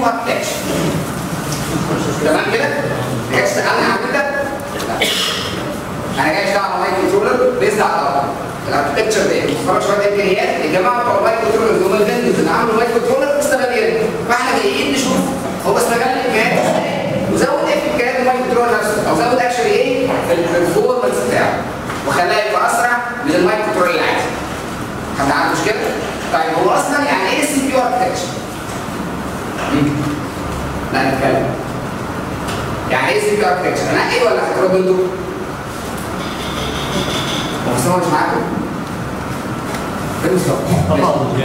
اركتكتشر. تمام كده؟ جاي اشتغلنا على كده؟ انا جاي اشتغل على مايكرو كنترولر بيزد على الاركتكتشر دي، مفرج شويه امكانيات. الجماعه بتوع المايكرو كنترولر هم الفندرز اللي عملوا المايكرو كنترولر استغلوا، فاحنا جايين نشوف هو استغل الامكانيات ازاي وزود ايه في امكانيات المايكرو كنترولر نفسه، او زود اكشلي ايه في البرفورمانس بتاعه وخلاه يبقى اسرع من المايكرو كنترولر العادي. حد عنده مشكله؟ طيب هو اصلا يعني ايه السي بي يو اركتكتشر؟ لا نتكلم. يعني ايه سي بي يو اركتكتشر؟ انا ايه ولا هتردوا انتوا؟ هو مستوى مش معاكم؟ فين مستوى؟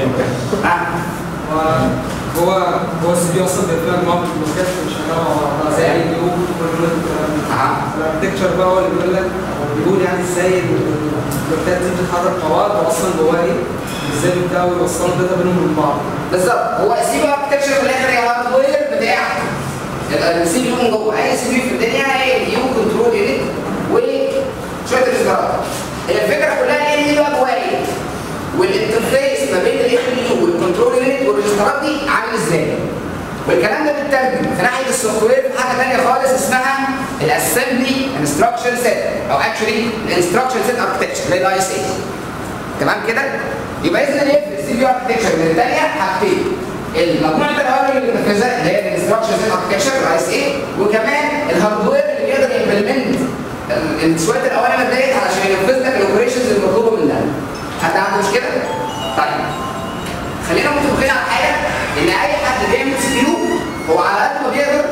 هو السي بي اصلا بيتفاعل مع البلوكات مش هنعمل زي اي بي الاركتكتشر بقى هو اللي بيقول يعني ازاي البلوكات دي بتتحرك مع بعض واصلا جواها ايه؟ ازاي بتاعه يوصلوا الداتا بينهم وبين بعض. بالظبط. هو السي بي يو اركتكتشر في الاخر هي الهاردوير بتاع السي بي يو من جوه. اي سي بي يو في الدنيا هي يو كنترول يونت وشويه الاصدارات. هي الفكره كلها ايه اللي بقى جواها ايه؟ والانترفيس ما بين الاي بي يو والكنترول يونت والاصدارات دي عامل ازاي؟ والكلام ده بيترجم في ناحيه السوفت وير في حاجه ثانيه خالص اسمها الاسمبلي انستراكشن سيت، او اكشولي الانستراكشن سيت اركتكتشر اللي هي الاي اس اي. تمام كده؟ يبقى اذا ايه في السي بي يو اركتكتشر من الثانيه حاجتين، المجموعه الاوامر اللي بننفذها اللي هي الانستراكشن سيت اركتكتشر الاي اس اي، وكمان الهاردوير اللي بيقدر يمبلمنت شويه الاوامر ديت علشان ينفذ لك الاوبريشنز المطلوبه منها. حد عنده مشكله؟ طيب خلينا متفقين على حاجه ان اي حد بيعمل سي بي يو هو على قد ما بيقدر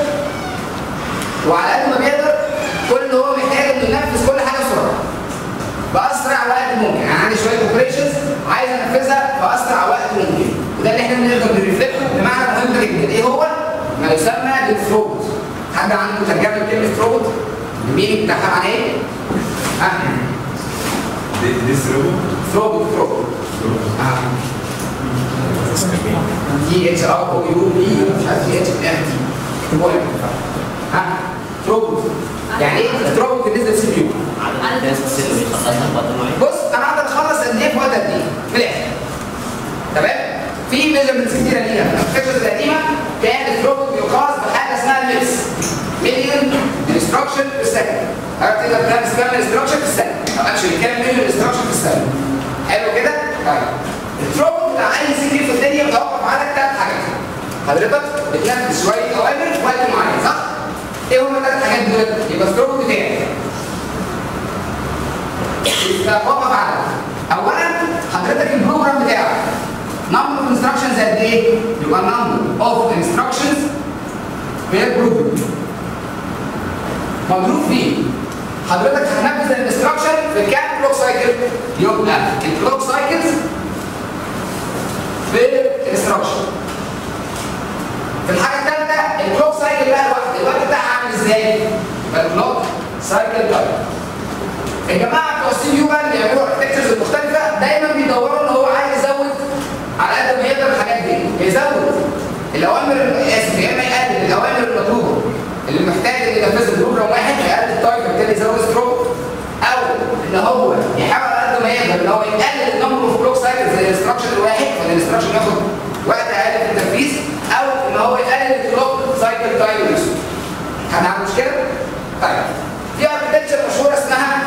كل اللي هو محتاج انه ينفذ كل حاجه بسرعه باسرع وقت ممكن. يعني عندي شويه اوبريشنز عايز انفذها باسرع وقت ممكن، وده اللي احنا بنقدر نرفلكته بمعنى مهم جدا. ايه هو؟ ما يسمى بالثروبوت. حد عنده ترجمه لكلمه ثروبوت؟ المينينج بتاعها معناه ايه؟ دي ثروبوت دي اتش ار او يو بي مش عارف دي اتش ام دي ثروبوت. يعني ايه ثروبوت بالنسبه للسي بي يو؟ عدد الناس اللي بيخلصها في وقت معين. بص انا اقدر اخلص قد ايه في وقت قد ايه؟ من الاخر. تمام؟ في ميجرمنتس كتيره ليها. الفكره القديمه كان الثروبوت بيقاس بحاجه اسمها الميلس. مليون انستراكشن في الثانيه. تقدر تنفذ كام انستراكشن في الثانيه؟ او اكشلي كام مليون انستراكشن في الثانيه. حلو كده؟ طيب الثروبوت بتاع اي سي بي في الدنيا بيتوقف على ثلاث حاجات. حضرتك بتنفذ شويه اوامر في وقت معين، صح؟ ايه هما الثلاث حاجات دول؟ يبقى الثروبوت بتاعي يتوقف على اولا حضرتك البروجرام بتاعك نمبر اوف انستراكشنز قد ايه؟ يبقى نمبر اوف انستراكشنز بير بروجرام مضروب فيه حضرتك هتنفذ الانستراكشن في كام كلوك سايكل؟ يبقى الكلوك سايكلز في الانستراكشن. في الحاجه الثالثه الكلوك سايكل بقى لوحده الوقت بتاعها عامل ازاي؟ يبقى الكلوك سايكل تايم. الجماعه بتوع السي بي يو بقى اللي بيعملوا اركتكتشرز المختلفه دايما بيدوروا ان هو عايز يزود على قد ما يقدر الحاجات دي، يزود الاوامر يا اما يقلل الاوامر المطلوبه اللي محتاج ان ينفذ البروجرام واحد يقلل التايم بالتالي يزود ستروك، او ان هو يحاول على قد ما يقدر ان هو يقلل النمبر اوف كلوك سايكلز الانستراكشن الواحد فالانستراكشن ياخد وقت اقل في التنفيذ، او ان هو يقلل الكلوك سايكل تايم نفسه. حد عنده مشكله؟ طيب في اركتكتشر مشهوره اسمها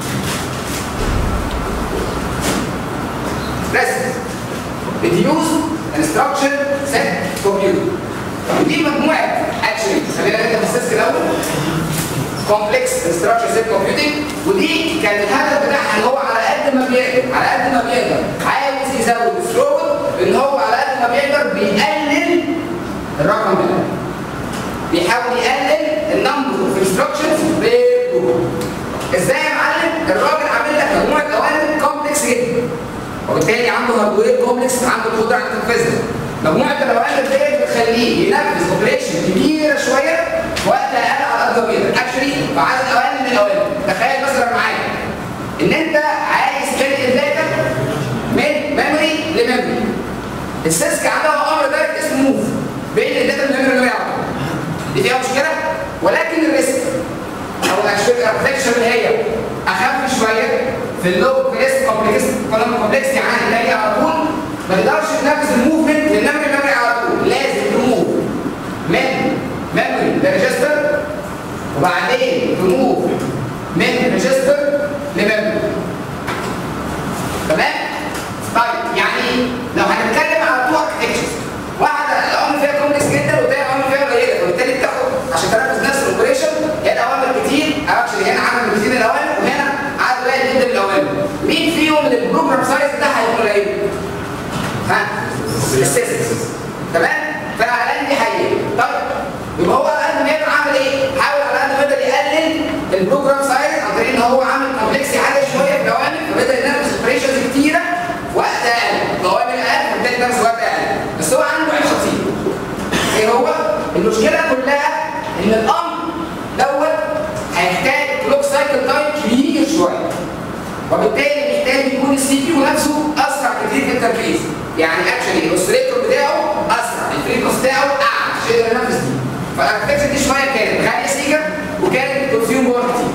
REST Reduce Instruction Set Compute. ودي مجموعه اكشلي خلينا نبدا بالسيسك الاول كومبلكس انستراكشن سيت كومبيوتنج، ودي كان الهدف بتاعها ان هو على قد ما بيقدر عاوز يزود الثروبوت، ان هو على قد ما بيقدر بيقلل الرقم ده، بيحاول يقلل النمبر اوف انستراكشنز بالبروجرام. ازاي يا معلم؟ الراجل عامل لك مجموعه اوامر كومبلكس جدا وبالتالي عنده هاردوير كومبلكس عنده القدره على تنفيذها. مجموعه الاوامر ديت بتخليه ينفذ اوبريشن كبيره شويه في وقت اقل على قد ما بيقدر. اكشلي في عدد اقل من الاوامر. تخيل مثلا معايا ان انت عايز تنقل داتا من ميموري لميموري. السيسك عندها امر دايركت اسمه موف بين الداتا من ميموري لميموري على طول. دي فيها مشكله، ولكن الريسك او الاركتكتشر اللي هي اخف شويه في اللو بريس كومبلكس يعني تاني على طول ما يقدرش ينفذ الموفمنت من ميموري لميموري على طول، لازم تموف وبعدين تموف من ريجستر لميموري. تمام؟ طيب يعني لو هنتكلم على تو اركتكتشرز، واحده الاوامر فيها كومبلكس جدا والتانيه الاوامر فيها قليله، فبالتالي بتاخد عشان تنفذ نفس الاوبريشن هنا اوامر كتير، اكشلي هنا عدد كتير من الاوامر وهنا عدد قليل جدا من الاوامر. مين فيهم البروجرام سايز بتاعها هيكون قليل؟ ها؟ السيستم. تمام؟ فعلى دي حقيقه. طيب يبقى هو على قد ما يقدر عمل ايه؟ حاول على قد ما يقدر يقلل البروجرام سايز عن طريق ان هو عامل كومبلكسي عالي شويه في الاوامر، فبدا ينفذ اوبريشنز كتيره وقت اقل، اوامر اقل فبالتالي ينفذ وقت اقل. بس هو عنده عيب خطير. ايه هو؟ المشكله كلها ان الامر دوت هيحتاج كلوك سايكل تايم كبير شويه. وبالتالي محتاج يكون السي بي يو نفسه اسرع كتير في التنفيذ. يعني اكشلي الاوسيليتور بتاعه اسرع، الفريكونس بتاعه اعلى عشان يقدر ينفذ دي. فالاركتكتشر دي شويه كانت غاليه سيجا وكانت كونسيوم باور كتير.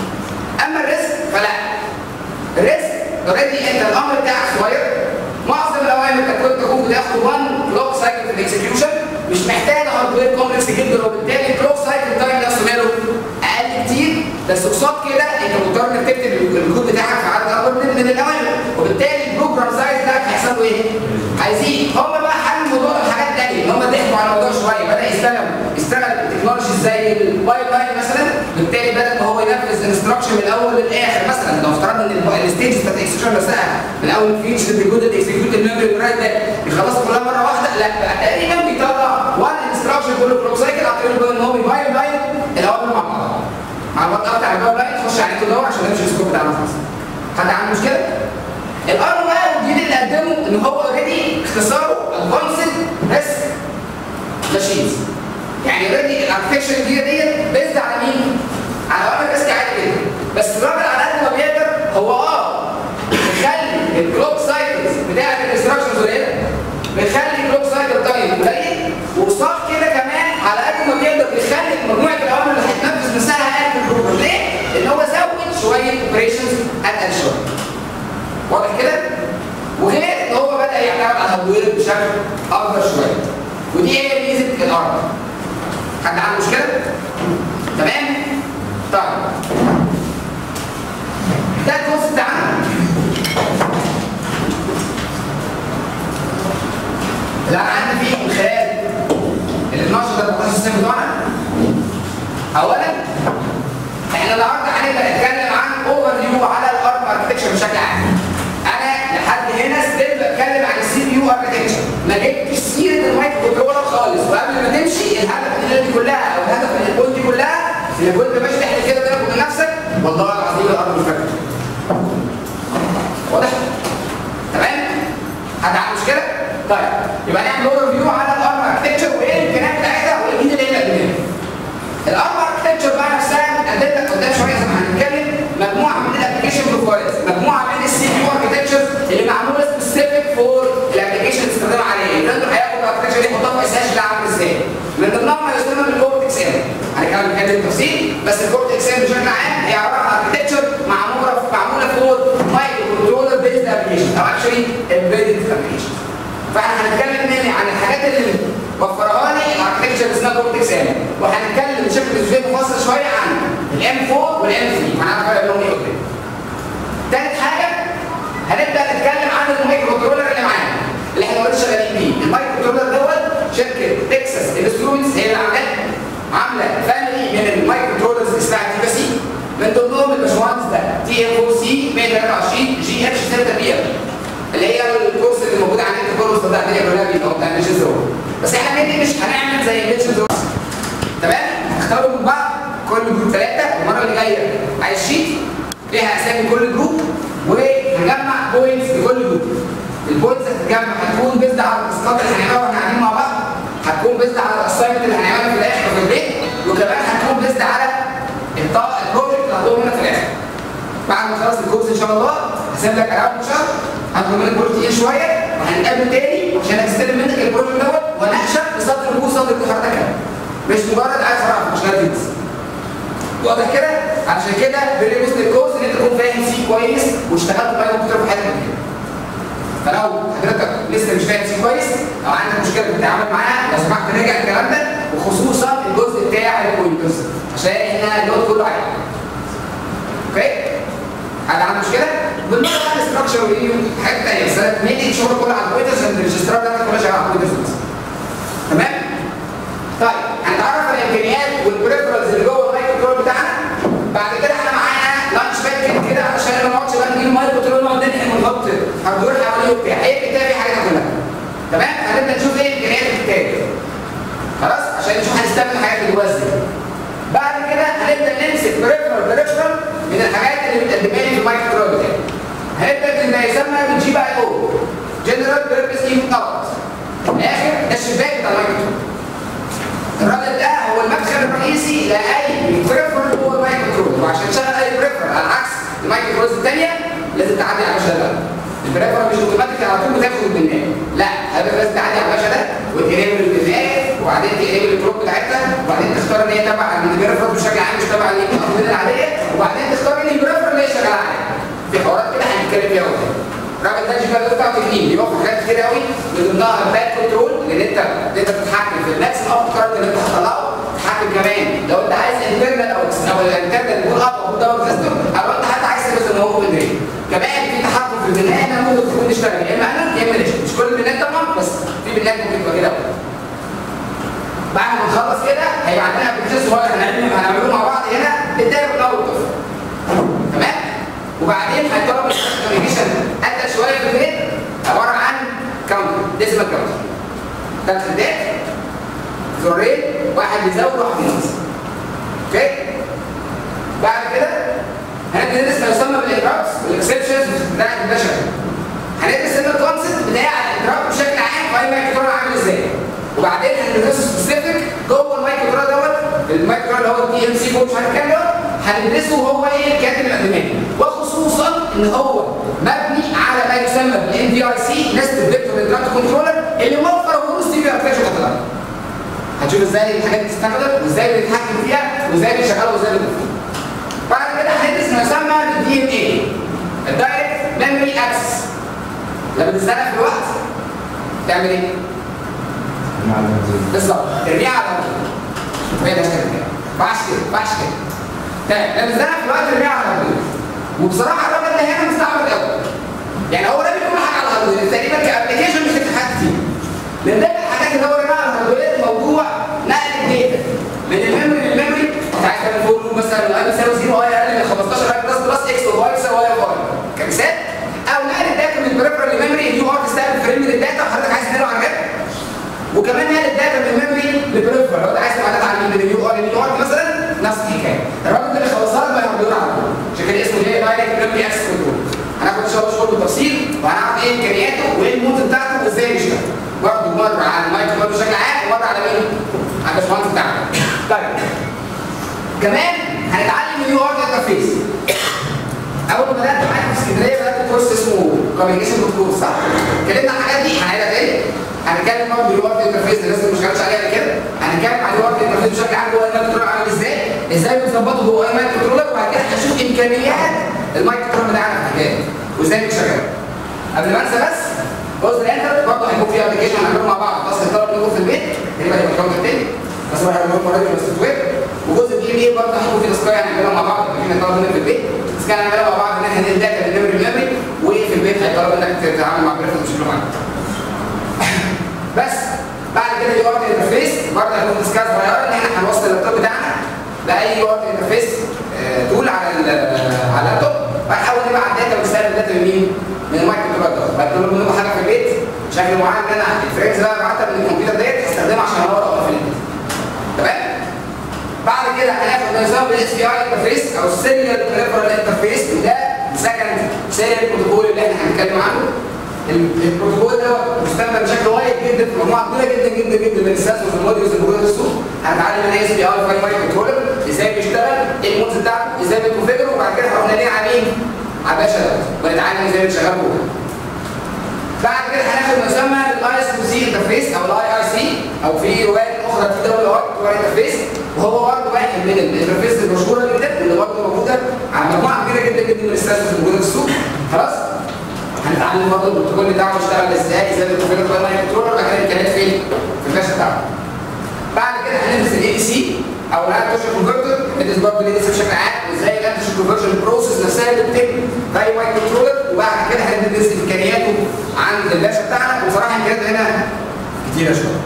اما الريسك فلا. الريسك اوريدي انت الامر بتاعك صغير، معظم الاوامر تكون بتاخد 1 كلوك سايكل في الاكسكيوشن، مش محتاجه هاردوير كومبلكس جدا، وبالتالي الكلوك سايكل تايم نفسه ماله اقل كتير. بس قصاد كده انت مضطر انك تكتب الكود بتاعك في عدد اكبر من الاوامر، وبالتالي البروجرام سايز بتاعك هيحصل له ايه؟ هيزيد. هم بقى حلوا الموضوع ده بحاجات ثانيه، ان هم ضحكوا على الموضوع شويه، بدا يشتغل بتكنولوجي زي البايب لاين مثلا، بالتالي بدا ان هو ينفذ انستراكشن من الاول للاخر. مثلا لو افترضنا ان الستيجز بتاعت الاكسكيوشن نفسها من اول فيتش للجود الاكسكيوت الميموري رايت ده يخلصوا كلها مره واحده، لا بقى تقريبا بيطلع 1 انستراكشن كله كلوك سايكل عن طريق ان هو بيبايب لاين الاوامر مع بعض. مع الوقت بتاع البايب لاين تخش عليه تدور عشان نمشي السكوب بتاعنا خلاص. حد عنده مشكله؟ الامر بقى الجديد اللي قدمه ان هو اوريدي اختصاره ادفانسد ريسك ماشينز. يعني اوريدي الاركتكشر الجديده ديت بيزد على مين؟ على اوامر ريسك عالي جدا. بس الراجل على قد ما بيقدر هو بيخلي الكلوك سايكلز بتاعت الانستراكشنز قليله، بيخلي الكلوك سايكل تايم قليل، وقصاد كده كمان على قد ما بيقدر بيخلي مجموعه الاوامر اللي هتنفذ مساحه اقل في البروجرام. ليه؟ لان هو زود شويه اوبريشنز اتقل شويه. واضح كده؟ وغير ان هو بدا يعتمد على الهاردوير بشكل اكبر شويه. ودي هي ميزه الارم. حد عنده مشكله؟ تمام؟ طيب. ده الكورس بتاعنا. اللي انا عندي فيه من خلال ال 12 ده 13 سنه بتوعنا. اولا احنا النهارده هنبدا نتكلم عن اوفر فيو على الارم اركتكشر بشكل عام. انا لحد هنا ستيل بتكلم عن السي بي يو اركتكشر، ما جبتش سيره المايكرو كنترولر خالص. وقبل ما تمشي الهدف من الليله دي كلها او الهدف من البوينت دي كلها اللي كنت ماشي تحت كده بينك وبين نفسك والله العظيم الارم مش فاكر. واضح؟ تمام؟ حد عنده مشكله؟ طيب يبقى نعمل اوفر فيو على الارم اركتكشر وايه الامكانيات بتاعتها وايه الجديد اللي هي مقدماه. الارم اركتكشر بقى نفسها هنقدم لك قدام شويه زي ما هنتكلم مجموعه من الابلكيشن بروفايلز، مجموعه من السي بي يو اركتكشرز اللي معموله سبيسيفيك فور الابلكيشن اللي تستخدمها عليه. الراجل هياخد الاركتكشر دي يحطها في اس اتش ده عامل ازاي؟ من ضمنها ما يسمى بالكورتكس ام. هنتكلم بالتفصيل بس الكورتكس ام بشكل عام هي عباره عن اركتكشر معموله فور مايكرو كنترولر بيزد ابلكيشن او اكشلي امبيدد ابلكيشن. فاحنا هنتكلم مني عن الحاجات اللي وفرها لي الاركتكشر اللي اسمها كورتكس ام، وهنتكلم بشكل مفصل شويه عن الام 4 والام 3 هنعرف فرق بينهم ايه وكده. تالت حاجه هنبدا نتكلم عن المايكرو كنترولر اللي معانا اللي احنا اوريدي شغالين بيه. المايكرو كنترولر دوت شركه تكساس انسترومنتس هي اللي عامله فاميلي من المايكرو كنترولرز اسمها تي سي، من ضمنهم الباشمهندس ده تي ام 4 سي 123 جي اتش 6 بي ام اللي هي الكورس اللي موجود على النت كله بتاع الدنيا كلها بيه او بتاع ميشن زون. بس احنا مش هنعمل زي ميشن زون. تمام؟ هنختاروا من بعض كل جروب 3. المره اللي جايه عايز شيت ليها اسامي كل جروب وهنجمع بوينتس لكل جروب. البوينتس هتتجمع هتكون بيزد على التاسكات اللي هنعملها واحنا قاعدين مع بعض، هتكون بيزد على الاسايمنت اللي هنعملها في الاخر في البيت، وكمان هتكون بيزد على البروجكت اللي هتقوم هنا في الاخر. بعد ما خلص الكورس ان شاء الله هسيب لك اراوند شهر هاخد منك بروجكت تقيل شويه وهنتقابل تاني عشان استلم منك البروجكت دوت واناقشك بسطر الكورس سطر حضرتك كمان. مش مجرد عايز اعرف مش غير بس. واضح كده؟ عشان كده بنلبس الكورس ان انت تكون فاهم فيه كويس واشتغلت بقى كتير في حياتك كده. فلو حضرتك لسه مش فاهم فيه كويس او عندك مشكله في التعامل معاه لو سمحت راجع الكلام ده، وخصوصا الجزء بتاع البوينت. الكونسبت عشان احنا اللود كله عالي. اوكي؟ حد عنده مشكله؟ بالمره بقى الاستراكشر وحاجات ثانيه بس انا مينلي الشغل كله على البوينترز عشان الريجسترات بتاعتك كلها شغاله على البوينترز. تمام؟ طيب هنتعرف على الامكانيات والبريفرنس اللي جوه المايكرو كنترول بتاعنا. بعد كده احنا معانا لانش باد كده علشان ما نقعدش بقى نجيب المايكرو كنترول نقعد ننحن ونحط هندور حواليه وبتاع. هي الكتاب فيها حاجات كلها. تمام؟ هنبدا نشوف ايه امكانيات الكتاب. خلاص؟ عشان نشوف هنستخدم الحاجات اللي جوه ازاي. بعد كده هنبدا نمسك بريفرال من الحاجات اللي بتقدمها لي في المايكرو كنترول بتاعي. هنبدا بما يسمى بالجي بي اي او جنرال بيربز انبوت اوت. في الاخر ده الشباك بتاع المايكرو كنترول. الراجل ده هو المدخل الرئيسي لاي بريفرال جوه المايكرو كنترول، وعشان تشغل اي بريفرال على عكس المايكرو كنترولز الثانيه لازم تعدي على الباشا ده. البريفرال مش اوتوماتيك على طول بتاخد البنايه، لا هذا لازم تعدي على الباشا ده وتقلب البنايه وبعدين تقلب الكروب بتاعتها وبعدين تختار ان هي تبع البريفرال بشكل عام مش تبع الامور العاديه وبعدين تختار ان البريفرال اللي هي شغاله عليها. في حوارات كده هنتكلم فيها قدام. الراجل ده الجي بي اي بتاعه تكنيك بيوفر حاجات كتير قوي من ضمنها الباك كنترول لان انت تقدر تتحكم في الماكس اب كارت اللي انت هتطلعه، تتحكم كمان لو انت عايز انترنال او الانترنال يكون اب او داون سيستم او انت حتى عايز تلبس ان هو اوبن درين. كمان في تحكم في البناء انها ممكن تكون تشتغل يا اما انا يا اما ليش. مش كل البناء طبعا بس في بناء ممكن تبقى كده. بعد ما نخلص كده هيبقى عندنا ابلكيشن صغير هنعمله مع بعض هنا بالدايره الاول. تمام؟ وبعدين هيطلب الكوميونيكيشن ادى شويه في البيت عباره عن كاونتر ديسيمال كاونتر. 3 عدات زرين واحد بيزود وواحد بينقص. اوكي؟ بعد كده هنبدا ندرس ما يسمى بالانترابتس والاكسبشنز بتاعت البشر. هندرس ان الكونسيبت بتاع الانترابت بشكل عام في اي مايكرو كنترول عامل ازاي. وبعدين هندرسه سبيسيفيك جوه المايكرو كنترول دوت المايكرو اللي هو الدي ام سي مش عارف كام دوت هندرسه هو ايه الكاتب الادماني وخصوصا ان هو مبني على ما يسمى بالان دي اي سي نستد فيكتور انترابت كنترولر اللي موفر هروب سي بي اركتشر كنترول. هنشوف ازاي الحاجات دي بتستخدم وازاي بنتحكم فيها وازاي بنشغلها وازاي بنفهم. بعد كده هندرس ما يسمى بالدي ام اي الدايركت ميموري اكسس. لما تستنى في الوقت تعمل ايه؟ بالظبط ترميها على الهارد. وهي ده كده ما ينفعش كده. تمام لما تستنى في الوقت ترميها على الهارد. وبصراحه الراجل ده هنا مستعمل قوي. يعني هو رامي كل حاجه على الهارد تقريبا كابلكيشن مش هتتحكم فيه. لان ده الحاجات اللي هو راميها على الهارد موضوع نقل الداتا من الميموري للميموري. انت عايز تعمل فور لوب مثلا الاي بيساوي 0 واي اقل من 15 اي بلس اكس وواي بيساوي واي واي كمثال، او نقل الداتا من البريفرال للميموري اليو ار تستقبل فريم من الداتا وحضرتك عايز تنقله على الرام. وكمان نقل الداتا من الميموري للبريفرال لو انت عايز تبعتها على من اليو ار لليو ار مثلا نفس الحكايه. الراجل ده اللي خلصها لك بيعمل على طول عشان كده اسمه ايه دايركت ميموري اكسس كنترول. هناخد ان شاء الله شغل بالتفصيل وهنعرف ايه امكانياته وايه المود بتاعته وازاي بيشتغل. برضه مره على المايكرو بشكل عام ومره على مين؟ على الباشمهندس بتاعنا. طيب كمان هنتعلم اليو ار انترفيس. اول ما بدات معاك في اسكندريه بدات كورس اسمه كوميونيكيشن كورس صح؟ اتكلمنا عن الحاجات دي هنعيدها تاني. هنتكلم برضه اليو ار انترفيس الناس اللي ما اشتغلتش عليها قبل كده. هنتكلم عن اليو ار انترفيس بشكل عام جوه المايكرو كنترول عامل ازاي بنظبطه جوه اي مايكرو كنترولر وبعد كده هنشوف امكانيات المايكرو كنترول بتاعنا في الحكايه وازاي بيشتغل. قبل ما انسى بس جزء الانتر برضه هيكون فيه ابلكيشن هنعمله مع بعض بس الطلب منكم في البيت تقريبا هيبقى كاونتر تاني بس هو هيعمله مره في السوفت وير. وجزء الدي ام اي برضه هيكون فيه تاسكايه هنعملها مع بعض احنا طالب منك في البيت بس كان هنعملها مع بعض ان احنا ننقل داتا من الميموري وفي البيت هيطلب انك تتعامل مع بريفرنس بشكل معين. بس بعد كده اليو ار انترفيس برضه هيكون ديسكاس صغيره ان احنا هنوصل اللابتوب بتاعنا باي يو ار انترفيس تول على اللابتوب وهنحاول نبعت داتا ونستقبل الداتا من مين؟ من المايكرو كنترول دوت. بطلب منكم حاجه في البيت شكل معين ان انا الفريمز اللي انا بعتها من الكمبيوتر ديت هستخدمها عشان اورق في البيت. تمام؟ بعد كده هناخد نظام الاس بي اي انترفيس او السيريال بريفرال انترفيس وده سكند سيريال بروتوكول اللي احنا هنتكلم عنه. البروتوكول ده مستخدم بشكل وايد جدا في مجموعه كبيره جدا من السنسورز والموديولز اللي موجوده في السوق. هنتعلم من اس بي اي فاي مايكرو كنترولر ازاي بيشتغل، ايه المودز بتاعته، ازاي بيكونفيجر وبعد كده هنروح نلاقيه على مين؟ على الباشا دوت ونتعلم ازاي بيشتغل جوه. بعد كده هناخد ما يسمى الاي اس او سي انترفيس او الاي اي سي او في روايات اخرى في دول انترفيس وهو برضه واحد من الانترفيس المشهوره جدا اللي برضه موجوده على مجموعه كبيره جدا من السنسورز الموجوده في السوق. خلاص؟ هنتعلم برضه البروتوكول بتاعه بيشتغل ازاي بيكونفيجر باي مايكرو كنترولر وبعد كده الامكانيات فين؟ في الباشا بتاعه. بعد كده هندرس الاي دي سي او الانتوشن كونفرتر ندرس برضه ندرس بشكل عام وازاي الانتوشن كونفرجن بروسيس نفسها اللي بتتم في اي مايكرو كنترولر، وبعد كده هندرس امكانياته عند الباشا بتاعنا. وصراحه امكانياته هنا كتيره شويه.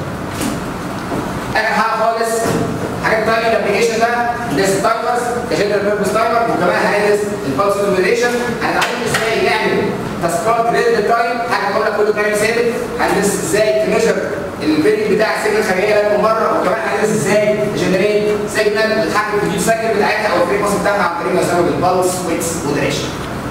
اخر حاجه خالص حاجه التايمنج ابلكيشن ده ندرس التايمرز كجنرال بيربس تايمر، وكمان هندرس البلس اوبريشن، هنتعلم ازاي نعمل تاسكات ريل تايم، حاجه بقول لك كله تايم ثابت، هندرس ازاي تميجر الفيديو بتاع السيجنال الخارجيه لك من بره، وكمان هندرس ازاي تجنريت سيجنال تتحكم في الديب سايكل بتاعتها او الفريكونسي بتاعها عن طريق ما يسمى بالبلس ويتس مودريشن.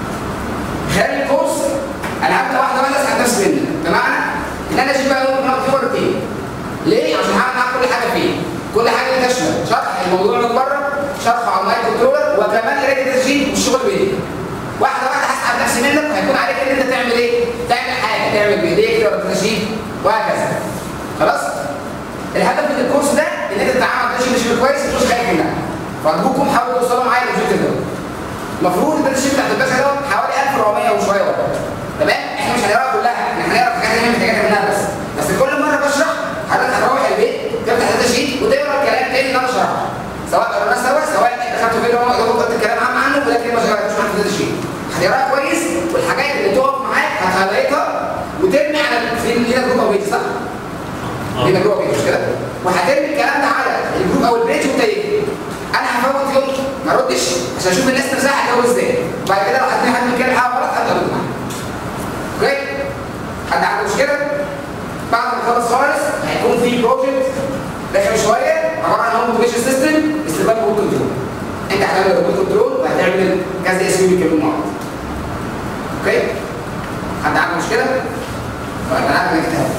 خلال الكورس انا هبدا واحده واحده اسحب نفسي منك، بمعنى ان انا اشوف بقى في مرتين. ليه؟ عشان هعمل معاك كل حاجه فيه. كل حاجه تشمل شرح الموضوع من بره، شرح على المايكرو كنترولر، وكمان قرايه تسجيل والشغل بايديك. واحده واحده هسحب نفسي منك، وهيكون عليك ان انت تعمل ايه؟ تعمل حاجه، تعمل بايديك ولا تسجيل وهكذا. خلاص؟ الهدف من الكورس ده ان انت تتعامل مع تسجيل كويس ومش خايف منها. فارجوكم حاولوا توصلوا معايا للفكره ده. المفروض التسجيل بتاعت الباشا ده حوالي 1400 وشويه ورا. تمام؟ احنا مش هنقراها كلها، احنا هنقرا حاجات ثانيه محتاجه منها بس كل مره بشرح حضرتك هتروح البيت تفتح التسجيل وتقرا الكلام تاني اللي انا شرحه. سواء قريناه سواء دخلتوا فيديو قلت الكلام عام عنه ولكن ما شرحتوش عن التسجيل. هتقراها كويس والحاجات اللي تقف معاك هتهايلايتها وترمي على لينا جروب او بيج، صح؟ لينا جروب او بيج مش كده؟ وهترمي الكلام ده على الجروب او البيج وتكتب. انا هفوت يوم ما اردش عشان اشوف الناس نفسها هتجاوب ازاي. وبعد كده لو حد بيتكلم حاجه غلط هبدا ارد معاه. اوكي؟ حد عنده مشكله؟ بعد ما نخلص خالص هيكون في بروجكت داخل شويه عباره عن هوم اوتوميشن سيستم استخدام ريموت كنترول. انت هتعمل ريموت كنترول وهتعمل كذا اس يو بيتكلموا مع بعض. اوكي؟ حد عنده مشكله؟ طيب انا عارف انك تهاوي.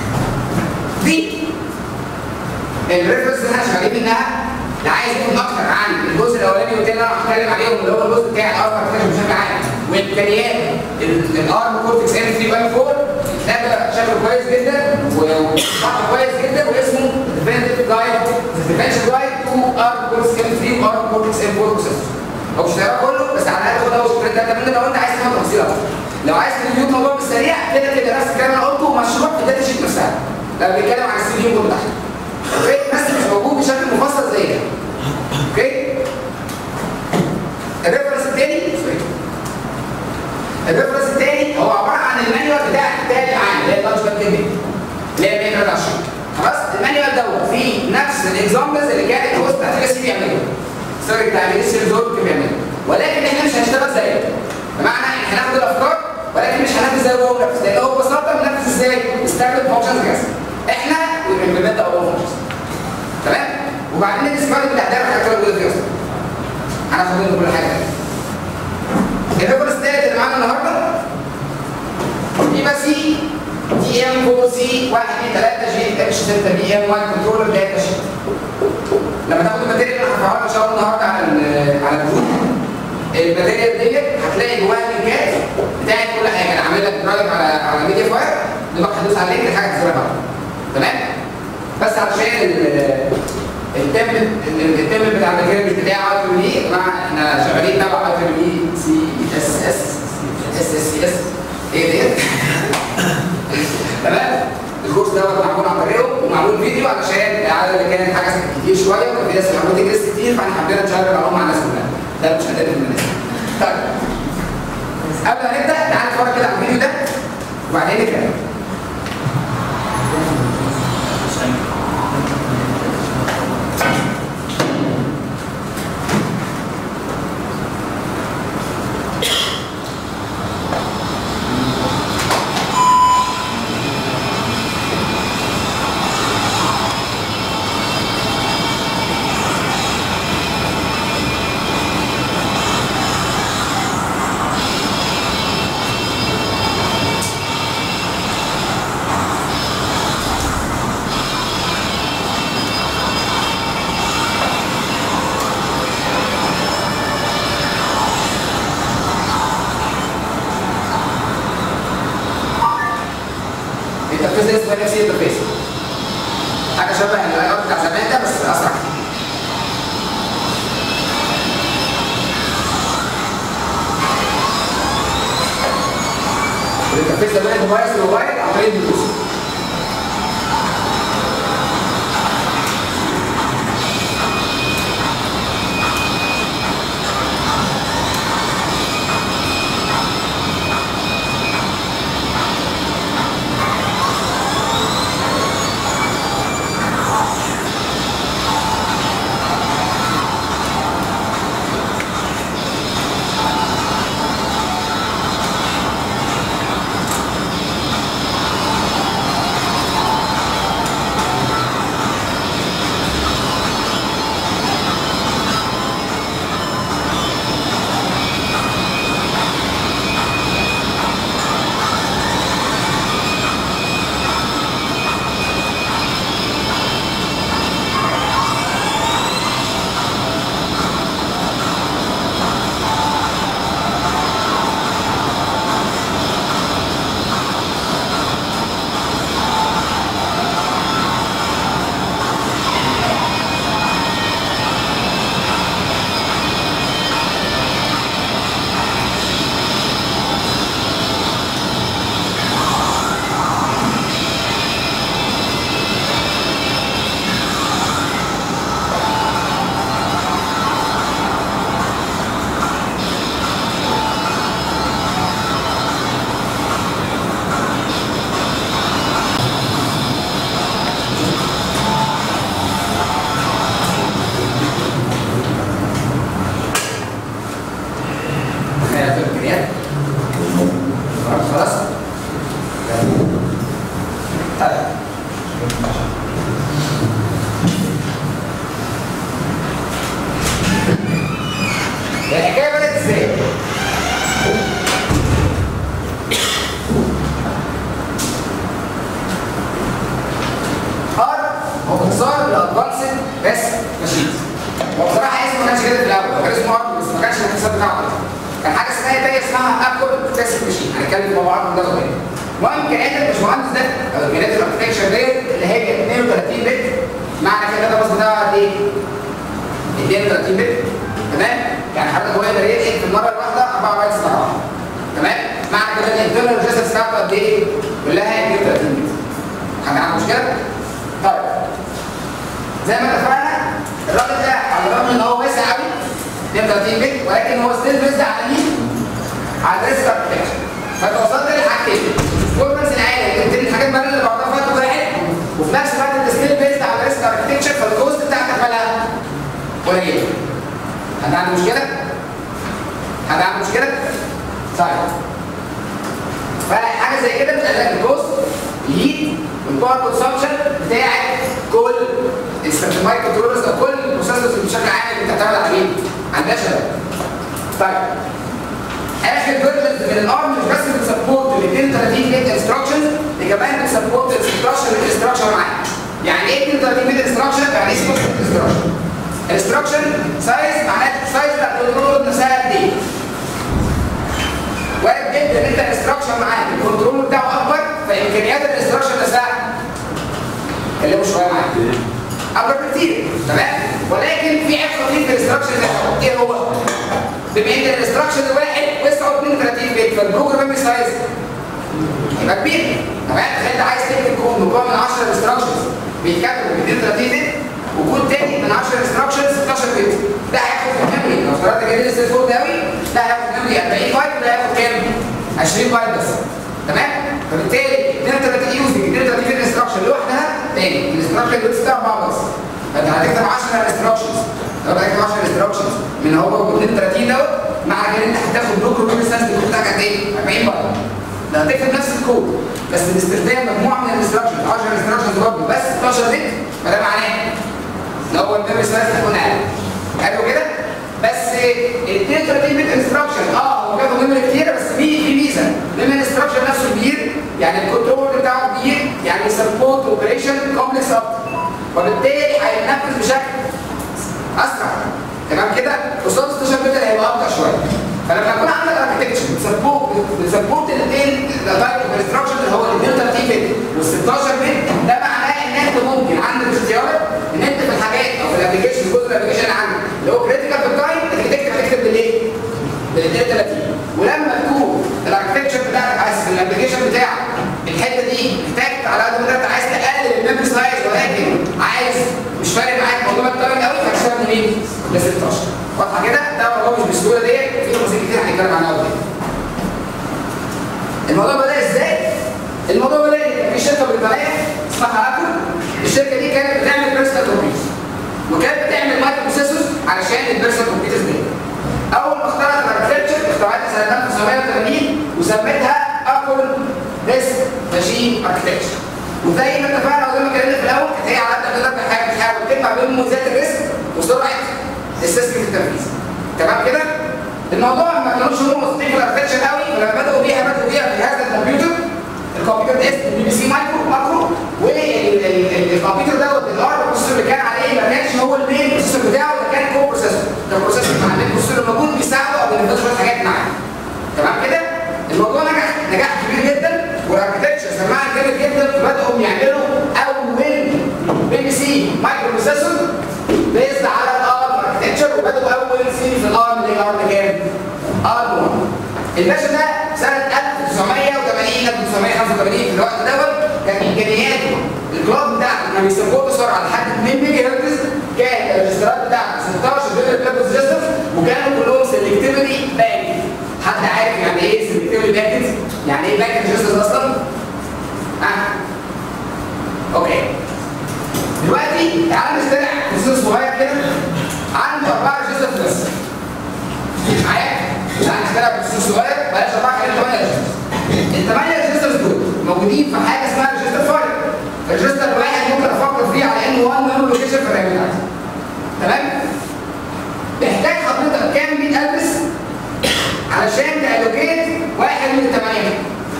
دي الريفرنس اللي احنا شغالين منها اللي عايز يكون اكتر عن الجزء الاولاني والثاني اللي انا هتكلم عليهم اللي هو الجزء بتاع الارم اركتكشر بشكل عام وامكانيات الارم كورتكس ام 3.4. ده شكله كويس جدا وشرحه كويس جدا واسمه ديفنشن جايد تو ارم كورتكس ام 3 وارم كورتكس ام 4 بروسيسور. هو مش هتقراه كله بس على الاقل خد اول سبرنت ده منه لو انت عايز تفهم تفاصيل اكتر. لو عايز تريفيو الموضوع بالسريع كده نفس الكلام اللي انا قلته مشروع في الداتا شيت نفسها. لو بيتكلم عن السي في يو بتاعها. اوكي؟ بس مش موجود بشكل مفصل زي ده. اوكي؟ الريفرنس الثاني هو عباره عن المانيوال بتاع الكتاب العام اللي هي اللانش باد تكنيك اللي هي 123. خلاص؟ المانيوال دوت فيه نفس الاكزامبلز اللي كانت الهوست بتاعت الاس سي بيعملها. السيرفر بتاع الاس سي ريزورت كان بيعملها. ولكن احنا مش هنشتغل زيه. بمعنى احنا هناخد الافكار ولكن مش هننفذ زي هو بنفذ، لان هو ببساطه بننفذ ازاي؟ نستخدم فانكشنز جاهزه. احنا بنبدا اول فانكشنز. تمام؟ وبعدين نستخدم الاهداف الحاجات اللي موجوده فيها. هناخد منه كل حاجه. الريفرنس الثالث اللي معانا النهارده يبقى سي دي ام 4 سي 1 2 3 جي اتش 6 بي ام 1 كنترولر داتا شيت. لما تاخد الماتيريال اللي هرفعها ان شاء الله النهارده على الجروب، الماتيريال ديت هتلاقي جواها اللينكات بتاعت كل حاجه. انا عامل لك درايف على ميديا فاير دماغك هتدوس على اللينك الحاجه هتظهر بقى. تمام؟ بس علشان التمبل بتاع الماتيريال مش بتاع اي تريبل اي يا جماعه، احنا شغالين تبع اي تريبل اي سي اس اس ايه ديت؟ تمام؟ الكورس دوت معمول عن طريقه ومعمول فيديو علشان العدد اللي كانت حاجه كتير شويه وكان في ناس بيحبوا تدرس كتير فاحنا حبينا نشغل معلومه مع الناس كلها. ده مش هدف من الناس. طيب قبل ما نبدا تعالى نتفرج كده على الفيديو ده وبعدين نتكلم. الانترفيس ده اسمه NFC انترفيس. حاجه شبه الاي ار بتاع زمان ده بس اسرع. الانترفيس ده بين الموبايل للموبايل عن طريق البلوتوث. هنتكلم مع بعض ده شويه. المهم امكانيات الباشمهندس ده او امكانيات الاركتكشر ديت اللي هي 32 بت، معنى كده ده بس بتاعه قد ايه؟ 32 بت، تمام؟ يعني حضرتك هو يقدر ينقل في المره الواحده 4 بايتس ورا بعض، تمام؟ معنى كده الانترنال ريجسترز بتاعته قد ايه؟ كلها 32 بت. حد عنده مشكله؟ طيب زي ما اتفقنا الراجل ده على الرغم ان هو واسع قوي 32 بت، ولكن هو ستيل بيزد على مين؟ على الريسك اركتكشر. فانت وصلت لحاجتين، البرفورمانس العالي اللي الحاجات بقى اللي بعضها فيها واحد، وفي نفس الوقت انت ستيل بيزد على الريسك اركتكشر، فالكوست بتاعتك مالها قليله. حد عنده مشكله؟ حد عنده مشكله؟ طيب فحاجه زي كده بتقلل لك الكوست ليد والباور كونسبشن بتاعت كل المايكرو كنترولرز او كل البروسيسورز بشكل عام اللي بتعتمد عليه عندها شباب. طيب اخر فيرجنز من الارم مش بس بتسبورت ال 32 بت انستراكشنز، دي كمان بتسبورت الانستراكشن معاها. يعني ايه 32 بت انستراكشن؟ يعني ايه سبورت انستراكشن؟ انستراكشن سايز معناته السايز بتاع الكنترولر نفسها قد ايه؟ وارد جدا ان انت الانستراكشن معاك الكنترولر بتاعه اكبر، فامكانيات الانستراكشن نفسها كلموا شويه معايا اكبر بكتير، تمام؟ ولكن في عيب خطير في الانستراكشن ده، ايه هو؟ بما ان الانستراكشن الواحد وسعه 32 بت، فالبروجرام سايز يبقى كبير، تمام؟ انت عايز تكتب كود مكون من 10 انستراكشنز بيتكتبوا ب 32 بت، وكود تاني من 10 انستراكشنز 16 بت، ده هياخد في الميموري لو افترضت جاي لسه فوق قوي، ده هياخد في الميموري 40 بايت وده هياخد كام؟ 20 بايت بس، تمام؟ فبالتالي 32 يوزنج 32 انستراكشن لوحدها تاني، الانستراكشن اللي بتاع 4 بس، فانت هتكتب 10 انستراكشنز، لو هتكتب 10 انستراكشنز من هو 32 دوت، مع كده انت هتاخد بلوك روبين سنس بتاعك قد ايه؟ 40 بايت. ده هتكتب نفس الكود بس باستخدام مجموعه من الانستراكشنز 10 انستراكشنز برضه بس 16 بت، فده معناه ان هو الميموري سايز هيكون اقل. حلو كده؟ بس ال 32 بت انستراكشن هو بياخد ميموري كتير، بس في ميزه، لما الانستراكشن نفسه كبير يعني الكنترول بتاعه كبير، يعني سبورت اوبريشن كومبلكس اكتر، وبالتالي هيتنفذ بشكل اسرع، تمام كده؟ قصاد 16 بت اللي هيبقى ابطا شويه. فلما يكون عندك اركتكتشر بتسبورت الاثنين تايب اوف انستراكشن اللي هو ال 32 بت وال 16 بت، ده معناه ان انت ممكن عندك اختيارات ان انت في الحاجات او في الابلكيشن جزء الابلكيشن اللي عندك اللي هو كريتيكال في التايم هتكتب بالايه؟ بال 32. ولما تكون الاركتكتشر بتاعتك عايز في الابلكيشن بتاعك الحته دي محتاج على قد ما انت عايز تقلل الميموري سايز، ولكن عايز مش فارق معاك موضوع التايم قوي، فهتشتغل منين؟ ل 16. واضحه كده؟ ده موضوع مش بالسهوله ديت، في تفاصيل كتير هنتكلم عنها قدام. الموضوع بدأ ازاي؟ الموضوع بدأ ان في شركه بريطانيه اسمها ابل، الشركه دي كانت بتعمل بيرسونال كمبيوترز، وكانت بتعمل مايكرو بروسيسورز علشان البيرسونال كمبيوترز دي. اول ما اخترعت الاركتكتشر اخترعتها سنه 1980 وسميتها ابل ديسك ماشين اركتكتشر. وزي ما اتفقنا وزي ما اتكلمنا في الاول كانت هي على قد ما تقدر بتحاول تجمع بين مميزات الريسك وسرعه السيستم التنفيذي. تمام كده؟ الموضوع ما كانوش هم واثقين في الاركتكتشر قوي، فلما بدأوا بيها في هذا الكمبيوتر ده اسمه بي بي سي ماكرو، والكمبيوتر دوت الارم بروسيسور اللي كان عليه ما كانش هو المين بروسيسور بتاعه، ده كان كو بروسيسور، ده بروسيسور مع المين بروسيسور الموجود بيساعده او بينفذ شويه حاجات معاه. تمام كده؟ الموضوع نجاح كبير جدا، والاركتكتشر سماعه جامد جدا، فبدأوا يعملوا اول بي بي سي مايكرو بروسيسور بيزد على الارم اركتكتشر، وبدأوا اول سي في الارم اللي هي الارم كام؟ ارم 1. الباشا ده سنه 1980 1985 في الوقت دوت كان امكانياته الكلوك بتاعته كان بيسبورت سرعه لحد 2 ميجا هرتز، كان الريجسترات بتاعته 16 ديجيتال بلاد ريجسترز، وكانوا كلهم سيلكتيفلي باكت. حد عارف يعني ايه سيلكتيفلي باكت؟ يعني ايه باكت ريجسترز اصلا؟ اوكي. دلوقتي تعالى نخترع بروسيسور صغير كده عنده 4 ريجسترز بس. معايا؟ تعالى نخترع بروسيسور صغير بلاش 4 خلينا 8 ريجسترز. ال 8 ريجسترز دول موجودين في حاجه اسمها ريجستر فايل. الريجستر الواحد ممكن افكر فيه على انه 1 ميموري لوكيشن في الرام بتاعتي. تمام؟ محتاج حضرتك كام 100 ادرس علشان تالوكيت واحد من الثمانيه؟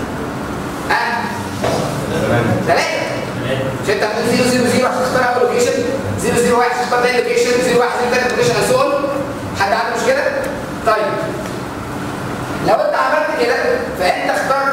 3. مش انت هتقول 000 عشان تختار اول لوكيشن، 001 عشان تختار ثاني لوكيشن، 01 ثالث لوكيشن اسول. حد عنده مشكله؟ طيب لو انت عملت كده فانت اخترت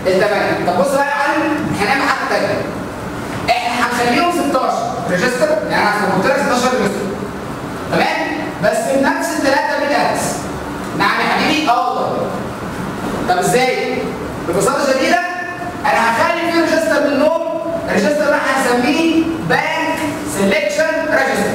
الثمانيه. طب بص بقى يا معلم، هنعمل حاجه ثانيه. احنا هنخليهم 16 ريجستر، يعني انا قلت لك 16 ريجستر تمام؟ بس بنفس الثلاثه بالادرس. نعم يا حبيبي؟ اه والله. طب ازاي؟ ببساطه شديده انا هخلي فيه ريجستر منهم، الريجستر ده هنسميه بانك سيلكشن ريجستر.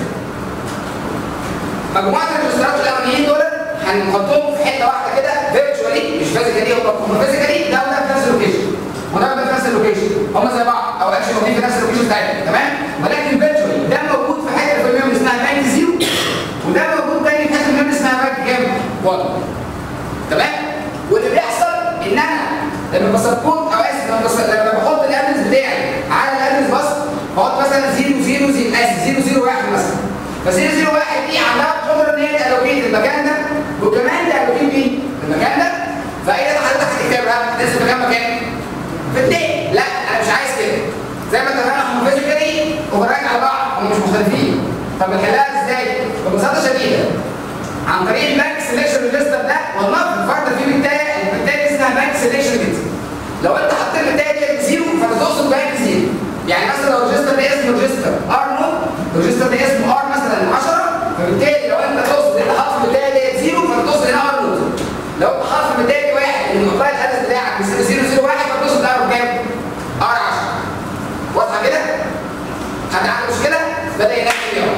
مجموعه الريجسترات الاولانيين دول هنحطهم في حته واحده كده فيرتشوالي، مش فيزيكالي، هم فيزيكالي ده وده في نفس اللوكيشن وده في نفس اللوكيشن، هم زي بعض او اكشن موجودين في نفس اللوكيشن بتاعتهم تمام؟ ولكن فيرتشوالي ده موجود في حته في الميموري اسمها بانك 0 وده موجود تاني في حته في الميموري اسمها بانك كام؟ 1 تمام؟ واللي بيحصل ان انا لما بسبورت او اسف لما بحط الادرس بتاعي على الادرس بس بحط مثلا 001 مثلا، ف 001 دي عندها قدره ان هي تالوكيت المكان ده وكمان تالوكيت مين؟ المكان ده. فايه اللي حضرتك هتكتبها؟ تنزل مكان في التاني. لا انا مش عايز كده. زي ما اتفقنا هم فيزيكالي وبراجع على بعض، هم مش مختلفين. طب بنحلها ازاي؟ ببساطه شديده عن طريق البانك سيلكشن ريجستر ده، والله الفرد فيه بالتالي اسمها بانك سيلكشن ريجستر. لو انت حطيت بالتالي 0 فانت تقصد بانك 0. يعني مثلا لو الريجستر ده اسمه ريجستر ار نوت، الريجستر ده اسمه ار مثلا 10، فبالتالي لو انت تقصد انت حاطط بالتالي 0 فانت تقصد هنا ار نوت. لو انت حاطط بالتالي 1 ان مقدار الادرس بتاعك 001 فانت تقصد ار كام؟ ار 10. واضحه كده؟ حد عنده مشكله؟ بدا ينام اليوم.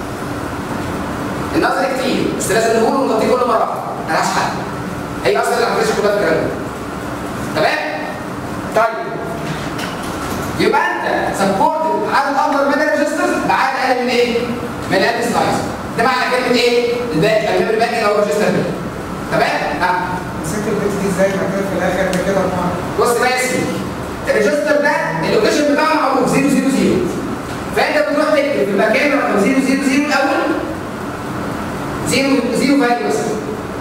النظر كتير بس لازم نقوله ونغطيه كل مره، ملهاش حل. هي اصلا الابلكيشن كلها في الكلام تمام؟ طيب يبقى انت سبورت عدد اكبر من الريجسترز بعدد اقل من ايه؟ من الادرس سلايس. ده معنى كلمه ايه؟ الميموري بانك او الريجستر ده تمام؟ مسكت البيت دي ازاي بعد كده في الاخر ده كده؟ بص بقى يا سيدي، الريجستر ده اللوكيشن بتاعه معروف 000، فانت بتروح تكتب في المكان رقم 000 الاول 0 فاليو مثلا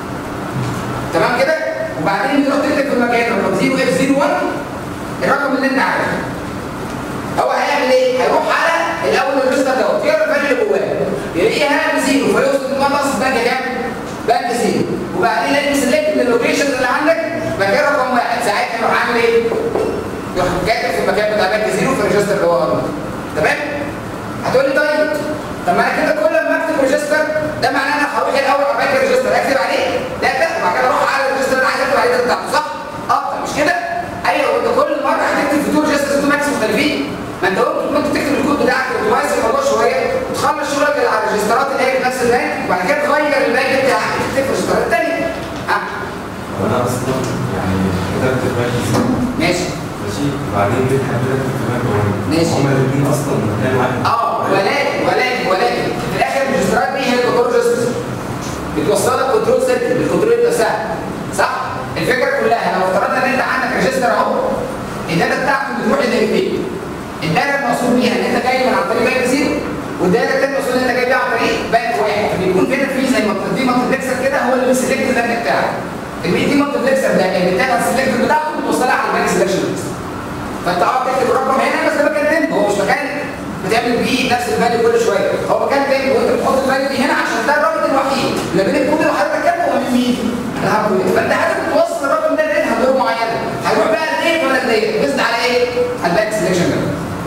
تمام كده؟ وبعدين تروح تكتب في المكان رقم 0f01 الرقم اللي انت عارفه. هو هيعمل ايه؟ هيروح على الاول الريجستر دوت يقرا الفاليو اللي جواه يلاقيها بزيرو فيوصل المنطقه بانك كام؟ بانك 0. وبعدين يلاقي سيلكت من اللوكيشنز اللي عندك مكان رقم 1، ساعتها يروح عامل ايه؟ يروح كاتب في المكان بتاع بانك 0 في الريجستر اللي هو ار. تمام؟ هتقول لي طب ما انا كده كل ما اكتب ريجستر ده معناه انا هروح الاول على بانك الريجستر اكتب عليه داتا وبعد كده اروح على الريجستر اللي انا عايز اكتب عليه داتا بتاعته صح؟ مش كده؟ ايوه انت كل مره هتكتب في تو ريجسترز تو ماكس مختلفين. ما انت ممكن تكتب الكود بتاعك وتميز الموضوع شويه وتخلص شغلك على الريجسترات اللي هي بنفس البانك وبعد كده تغير البانك بتاعك تكتب في الريجسترات الثانيه. وانا اصلا يعني كتبت البانك ماشي وبعدين جيت حبيت اكتب في البانك ماشي هما الاثنين اصلا مكان واحد. ولكن في الاخر الريجسترات دي هي الكنترول ريجسترز بتوصلك كنترول سيركت بالكنترول نفسها صح؟ الفكره كلها لو افترضنا ان انت عندك ريجستر اهو الداتا بتاعته بتروح للدايرتين. الداتا المقصود بيها ان انت جاي من عن طريق بانك 0 والداتا الثانيه المقصود ان انت جاي بيها عن طريق بانك 1. فبيكون هنا في زي دي مالتبلكسر كده هو اللي بيسلكت البانك بتاعك. دي مالتبلكسر ده اللي بتاخد السلكت بتاعته وتوصلها على البانك سelection ليست. فانت تكتب الرقم هنا بس ده مكان تاني، هو مش مكان بتعمل بيه نفس الفاليو كل شويه، هو مكان تاني وانت بتحط الفاليو دي هنا عشان ده الرابط الوحيد اللي بين الكود اللي حضرتك كاتبه وبين مين؟ فانت عايز توصل الرقم ده لقيت هتدور معينه، هيروح بقى لديت ولا لديت؟ بيزد على ايه؟ على الباك سelection ده.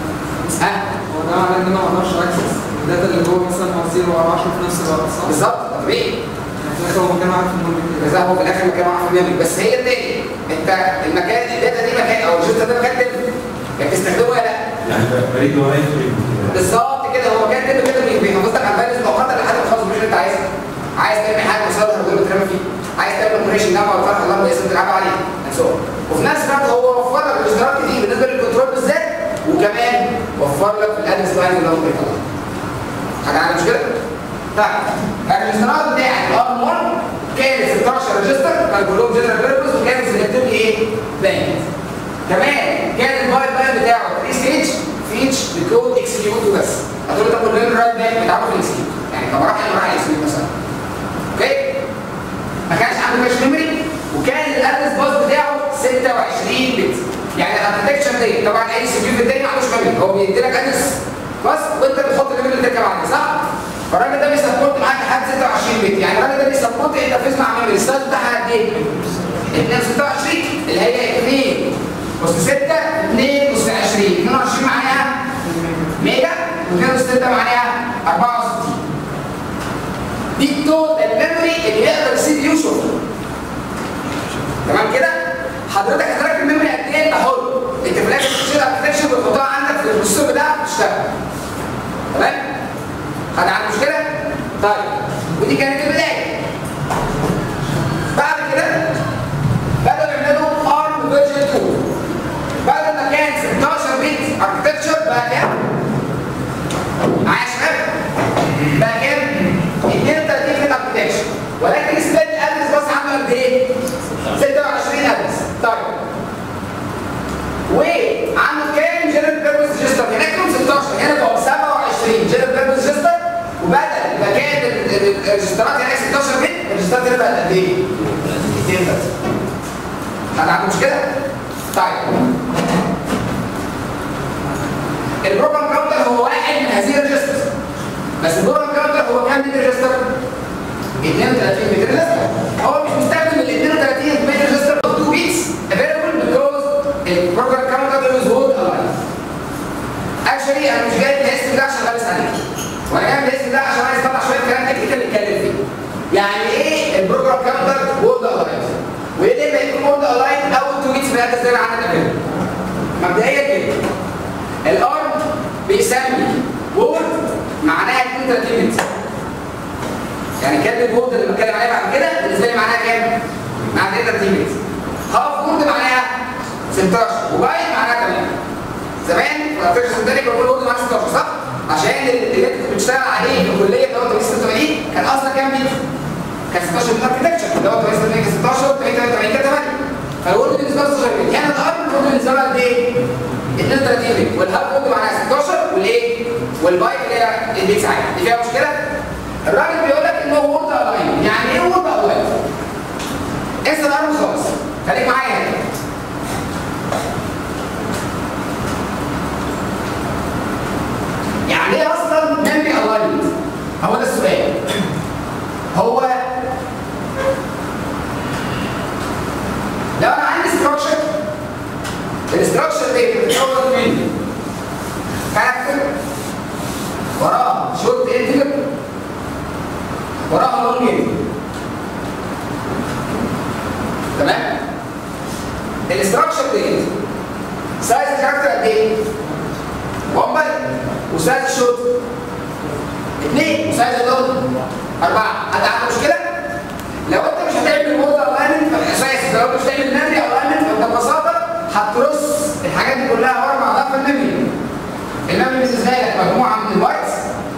هو ده معناه ان انا ما اقدرش اكسس الداتا اللي جوه مثلا مع 0 و 10 في نفس الوقت صح؟ بالظبط طبيعي. يعني في الاخر هو مكان واحد في الميموري بالظبط هو في الاخر مكان واحد في الميموري بس هي التاني انت المكان الداتا دي مكان او الريجستر ده مكان تاني بتستخدمه ولا لا؟ يعني بريد ولا يفرق بالظبط كده هو مكان تاني كده بيحافظ لك على الفاليوز مؤقتا لحد ما تخلص اللي انت عايزها. عايز تعمل حاجه مصادر هتقول ترمي فيه، عايز تعمل اوبريشن نعمه ولا فرق الله اسم تلعب عليه وفي نفس الوقت هو وفر لك ريجسترات كتير بالنسبه للكنترول بالذات وكمان وفر لك في الادرس لاين اللي هو بيطلع. حاجه عندك مشكله؟ طيب الريجسترات بتاعت الار 1 كانت 16 ريجستر كانوا كلهم جنرال بيربز وكانوا سيلكتيف ايه؟ بانك. كمان كان البايب لاين بتاعه 3 ستيج في ايتش بكود اكسكيوت بس. هتقول لي طب كلنا الرايت بانك بتاعه في الاكسكيوت يعني كمراحل اكسكيوت مثلا. اوكي؟ ما كانش عنده كاش ميموري وكان الادرس باص بتاعه 26 بت. يعني الاركتكتشر دي طبعا اي سي بي يو التاني ما عندوش ميموري هو بيدي لك ادرس بس وانت بتحط الميموري اللي تركب عليه صح؟ فالراجل ده بيسبورت معاك لحد 26 بت يعني الراجل ده بيسبورت انترفيس مع ميموري السايز بتاعها قد ايه؟ 26 اللي هي 2 أس 6 2 أس 20. 22 معناها ميجا و2 أس 6 معناها 64. دي التوتال ميموري اللي يقدر السي بي يو يشوفها. تمام كده؟ حضرتك هتركب الميموري قد ايه؟ انت حر. انت في الاخر بتشيل ابلكيشن وتحطها عندك في البروسيسور بتاعك وتشتغل. تمام؟ حد عنده مشكله؟ طيب ودي كانت البدايه. بعد كده بدأوا يعملوا ARM فيرجن 2. بدل ما كان 16 بت اركتشر بقى كام؟ معايا يا شباب؟ بقى كام؟ 32 بت اركتشر، ولكن ستيل الادرس بس عنده قد ايه؟ 26 ادرس. طيب وعنده كام جنرال بيربز ريجستر؟ هناك كانوا 16، هنا بقوا 27 جنرال بيربز ريجستر، وبدل ما كانت الريجسترات هناك 16 بت، الريجسترات هنا بقت قد ايه؟ 200 بس. حد عنده مشكله؟ طيب البروجرام كاونتر هو واحد من هذه الريجسترز، بس البروجرام كاونتر هو كام بت ريجستر؟ 32 بت ريجستر. هو مش مستخدم ال 32 بت ريجستر of 2 bits available because البروجرام كاونتر is hold alive. اكشلي انا مش جايب الاسم ده عشان غلس عليك، وانا جايب الاسم ده عشان عايز اطلع شويه كلام تكنيكال نتكلم فيه. يعني ايه البروجرام كاونتر hold alive؟ وايه ليه بقى يكون hold alive اول 2 bits من الادرس زي ما عندنا كده؟ مبدئيا كده الارم بيسمي وورد معناها 32 بت. يعني كلمه وورد اللي بتكلم عليها بعد كده بالنسبه لي معناها كام؟ معناها 32 بت. هاف وورد معناها 16 وبايت معناها 8. زمان في الارتكشن الثاني كنا بنقول وورد معناها 16 صح؟ عشان اللي انت بتشتغل عليه في الكليه اللي هو 86 كان اصلا كام بت؟ كان 16 بت اركتكتشر اللي هو 88 كان 16 88 كان 8. فالوورد بالنسبه له 16 بت. هنا الارم الوورد بالنسبه له قد ايه؟ 32 بت، والهاب وورد معناها 16 والايه؟ والبايت اللي هي البيتس عادي. دي فيها مشكله؟ الراجل بيقول لك ان هو وورد الاين. يعني ايه وورد الاين؟ انسى الارم خالص، خليك معايا هنا. يعني ايه اصلا ميموري الاينمنت؟ هو ده السؤال. هو لو انا عندي ستراكشر، الاستراكشر دي بتتكون من كاركتر وراها شورت انتجر وراها لونج انتجر. تمام؟ الاستراكشر دي سايز الكاركتر قد ايه؟ 1 بايت، وسايز الشورت 2، وسايز اللونج 4. حد عنده مشكله؟ لو انت مش هتعمل وورد الاينمنت فالاساس، لو انت مش هتعمل ميموري الاينمنت فانت ببساطه هترص الحاجات دي كلها ورا بعضها في الميموري. الميموري بالنسبه لك مجموعه من البايتس.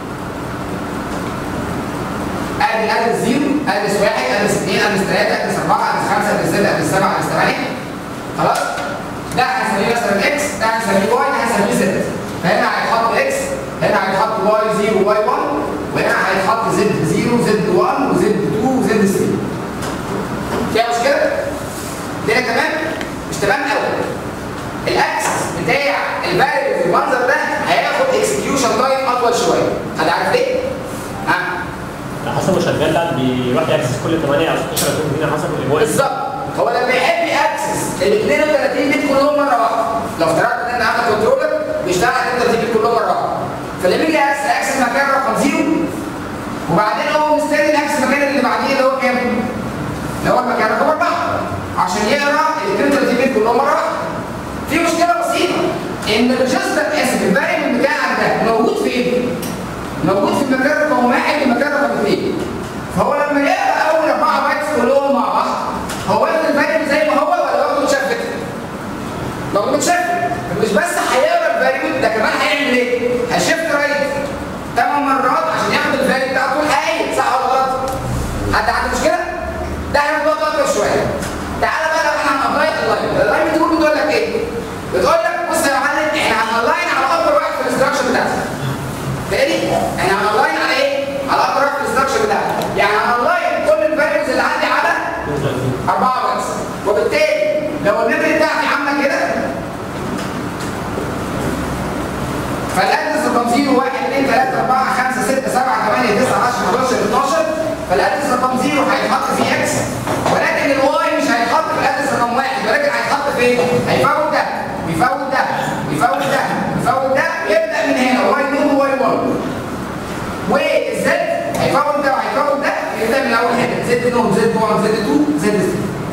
ادي ادرس 0، ادرس 1، ادرس 2، ادرس 3، ادرس 4، ادرس 5، ادرس 6، ادرس 7، ادرس 8. خلاص؟ ده هنسميه مثلا اكس، ده هنسميه واي، ده هنسميه زد. فهنا هيتحط اكس، هنا هيتحط واي 0 واي 1، وهنا هيتحط زد 0 زد 1 وزد 2 وزد 3. فيها مشكله؟ الدنيا تمام؟ مش تمام قوي. الاكس بتاع الفاريبل في المنظر ده هياخد اكسكيوشن تايم اطول شويه. حد عارف ليه؟ على حسب شغال ده بيروح ياكسس كل 8 او 16 او 2 حسب الاجواء. بالظبط. هو لما يحب ياكسس ال 32 بت كلهم مره واحده، لو افترضت ان انت عندك كنترولر بيشتغل على 32 بت كلهم مره واحده، فلما يجي ياكسس مكان رقم 0 وبعدين هو مستني ياكسس المكان اللي بعديه اللي هو كام؟ اللي هو المكان رقم 4 عشان يقرا ال 32 بت كلهم مره واحده. في مشكله بسيطه ان الريجستر الفاريبل بتاعك ده موجود فين؟ موجود في المكان رقم 1 والمكان رقم 2. فهو لما يقرا اول 4 بايتس كلهم مع بعض هو واخد الفاريبل زي ما هو ولا واخده متشفت؟ واخده متشفت. مش بس هيقرا الفاريبل ده، كمان هيعمل ايه؟ هيشفت رايت 8 مرات عشان ياخد الفاريبل بتاعته الحقيقي. صح ولا غلط؟ حد عنده مشكله؟ ده هياخد وقت اكتر شويه. تعالى بقى لو احنا هنابلاي اللاين بتقول لك ايه؟ بتقول لك بص يا معلم احنا هنلاين على اكبر واحد في الاستراكشر بتاعتك. تاني احنا هنلاين على ايه؟ على اكبر واحد في الاستراكشر بتاعتك. يعني هنلاين كل الفاريبلز اللي عندي على 4 بس. وبالتالي لو الميموري بتاعتي عامله كده فالادرس رقم 0 1 2 3 4 5 6 7 8 9 10 11 12 فالادرس رقم 0 هيتحط فيه اكس، ولكن الواي مش هيتحط في الادرس رقم 1 ولكن هيتحط فين؟ هيفوت ده. Z1 Z1 Z2 Z3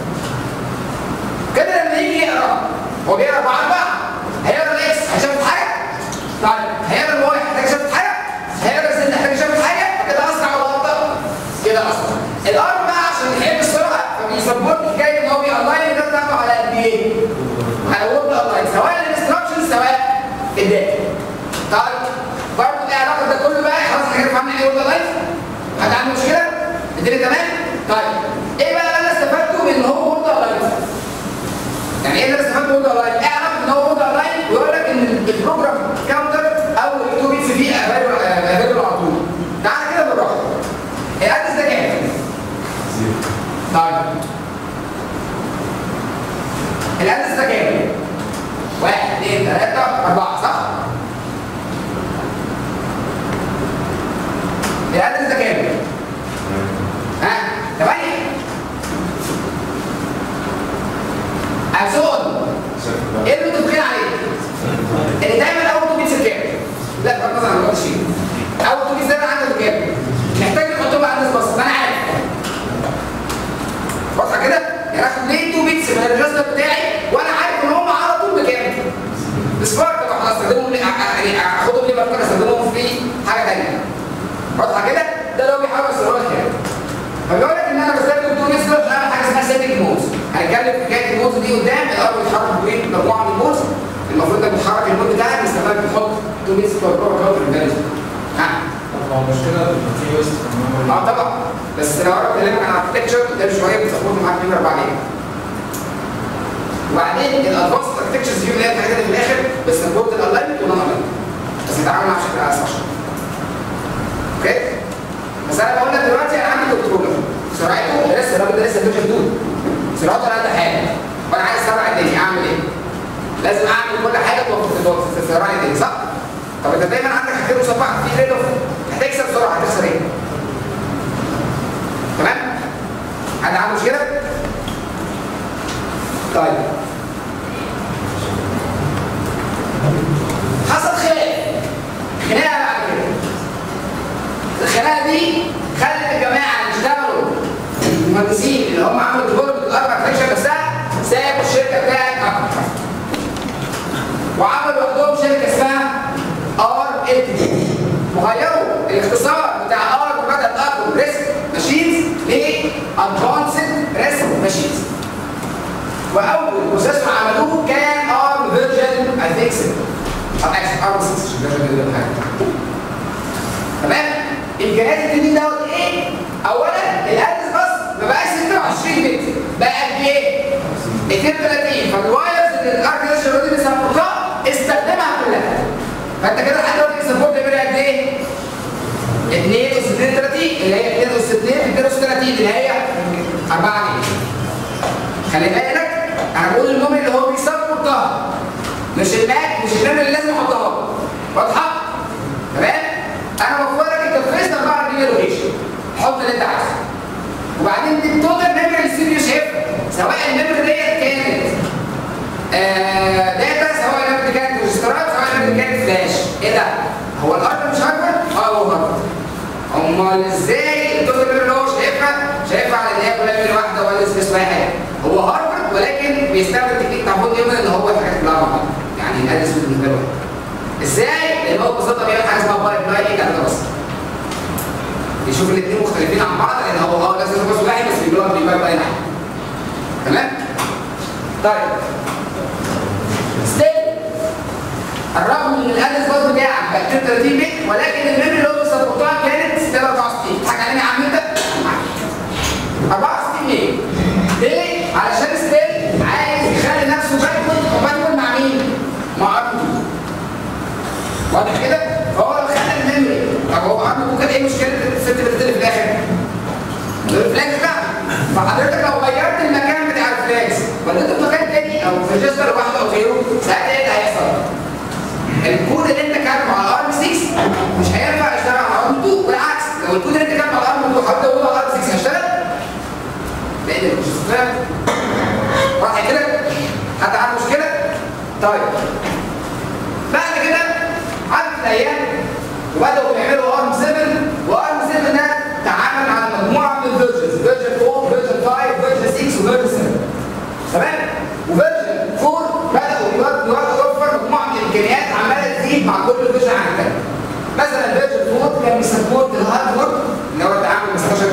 كده. لما يجي يقرا هو بيقرا ب4 هيقرا الاكس هيشوف حاجه، طيب هيقرا الواي هيحتاج يشوف حاجه، هيقرا الزد هيحتاج يشوف حاجه، فكده اسرع ولا ابطا؟ كده اسرع. الار بقى عشان يحب السرعه فبيسبورت حكايه ان هو بيألاين ده بتاعته على قد ايه؟ على وورد الاين سواء الانستراكشن سواء الداتا. طيب برضه ايه علاقه ده كله بقى؟ خلاص احنا كده فهمنا ايه وورد الاين؟ حد عنده مشكله؟ الدنيا تمام؟ طيب ايه بقى اللي انا استفدته من ان هو وورد الاين؟ يعني ايه اللي انا استفدته من وورد الاين؟ ايه علاقه ان هو وورد الاين ويقول لك ان البروجرام كاونتر او ال2 بيتس فيه افيلبل على طول. تعالى كده بالراحه. الادرس ده كام؟ طيب الادرس ده كام؟ 1 2 3 4 صح؟ الادرس ده كام؟ ها؟ 8 أبسون ايه اللي متفقين عليه؟ ان دايما اول 2 بيتس بكام؟ لا بغض النظر عن الشيء اول 2 بيتس دايما عندك بكام؟ محتاج نحطهم على الادرس بس، ما انا عارف واضحه كده؟ يعني اخد ليه 2 بيتس من الريجستر بتاعي وانا عارف ان هم على طول بكام؟ سبارك طبعا خلاص استخدمهم يعني اخدهم ليه ممكن استخدمهم في حاجه ثانيه. واضحه كده؟ ده لو بيحاول يوصلها لك كده. فبيقول لك ان انا بستخدم 2 بيتس عشان اعمل حاجه اسمها سيتنج مودز. هنتكلم في حكايه المودز دي قدام. الار بيتحرك بين مجموعه من المودز، المفروض انك بتحرك المود بتاعك باستخدام بتحط 2 بيتس بتوع البروجرام في البالانس. هو المشكله في ويست طبعا، بس لو انا بكلمك عن اركتكتشر قدام شويه بتظبط معاك نمره بعدين. وبعدين الادفانس اركتكتشرز دي اللي هي الحاجات اللي في الاخر بتسبورت الالاينمنت والنون الاينمنت، بس بتتعامل معاها بشكل اسرع شويه. اوكي؟ بس انا بقول لك دلوقتي انا عندي كنترولر سرعته لسه الراجل ده لسه فيرجن 2 سرعته اقل حاجه وانا عايز اسرع الدنيا اعمل ايه؟ لازم اعمل كل حاجه تسرع لي الدنيا صح؟ طب انت دايما عندك حاجتين قصاد بعض في تريد اوف، هتكسب بسرعه هتخسر ايه؟ تمام؟ حد عنده مشكله؟ طيب حصل خناقه بعد كده. الخناقه دي خلت الجماعه اللي اشتغلوا المهندسين اللي هم عملوا ديفلوبمنت الاربع فيكشن نفسها سابوا الشركه بتاعت اكتر وعملوا لوحدهم شركه اسمها RLTD وغيروا الاختصار بتاع ار بدل ار ريسك ماشينز ل ادفانسد ريسك ماشينز. واول بروسيسور عملوه كان ار فيرجن اي ثينك 6 او ار 6 فيرجن حاجه. تمام؟ الجهاز الجديد دوت ايه؟ اولا الادرس بس ما بقاش 26 بت بقى قد ايه؟ 32 فالوايرز اللي الاركتكتشر اوريدي بيسبورتها استخدمها كلها. فانت كده لحد دلوقتي سبورت بيبقى قد ايه؟ 2 اس 32 اللي هي 2 اس 2 32 اللي هي 4 جنيه. خلي بالك انا بقول المهم اللي هو بيسبورتها مش الماك مش الرام اللي لازم احطها. واضحه؟ تمام؟ انا بوفر لك انترفيس 4 جنيه لوكيشن حط اللي انت عايزه. وبعدين دي التوتال ميموري اللي السي بي يو شايفها سواء الميموري ديت كانت داتا سواء الميموري كانت ريجسترات سواء الميموري كانت فلاش. ايه ده؟ هو الارض مش هاردوير؟ هو هاردوير. امال ازاي التوتال ميموري اللي هو شايفها على ان هي كلها ميموري واحده ولا سبيس ولا حاجه؟ هو هاردوير ولكن بيستخدم تكنيك بتاع فون نيومان ان هو الحاجات كلها مع بعض. يعني الادرس بالنسبه له ازاي؟ لان هو ببساطه بيعمل حاجه اسمها بايب لاين كده بس. يشوف الاثنين مختلفين عن بعض لان هو لازم يبقى واحد بس بيجرب بايب لاين واحد. تمام؟ طيب ستيل الرغم ان الادرس باص بتاعك بقى 32 بت ولكن الميموري اللي هو بيسبورتها كانت 64. تضحك علينا يا عم انت؟ 64 ليه؟ ليه؟ علشان ستيل عايز يخلي نفسه باكورد مع مين؟ مع ار 2. واضح كده؟ فهو لو خد الميموري طب هو ار 2 كان ايه مشكله الست بت اللي في الاخر؟ الريفلكس ده. فحضرتك لو غيرت المكان بتاع الريفلكس وديته في مكان تاني او في ريجستر لوحده او غيره ساعتها ايه اللي هيحصل؟ الكود اللي انت كاتبه على ار 6 مش هينفع يشتغل على ار 2 بالعكس لو الكود اللي انت كاتبه على ار 2 حتى هو على ار 6 هيشتغل؟ لان الريجستر واضح كده؟ حد عنده مشكله؟ طيب بعد كده عدت الايام وبداوا يعملوا ارم 7 وارم 7 ده تعامل على مجموعه من الفيرجنز فيرجن 4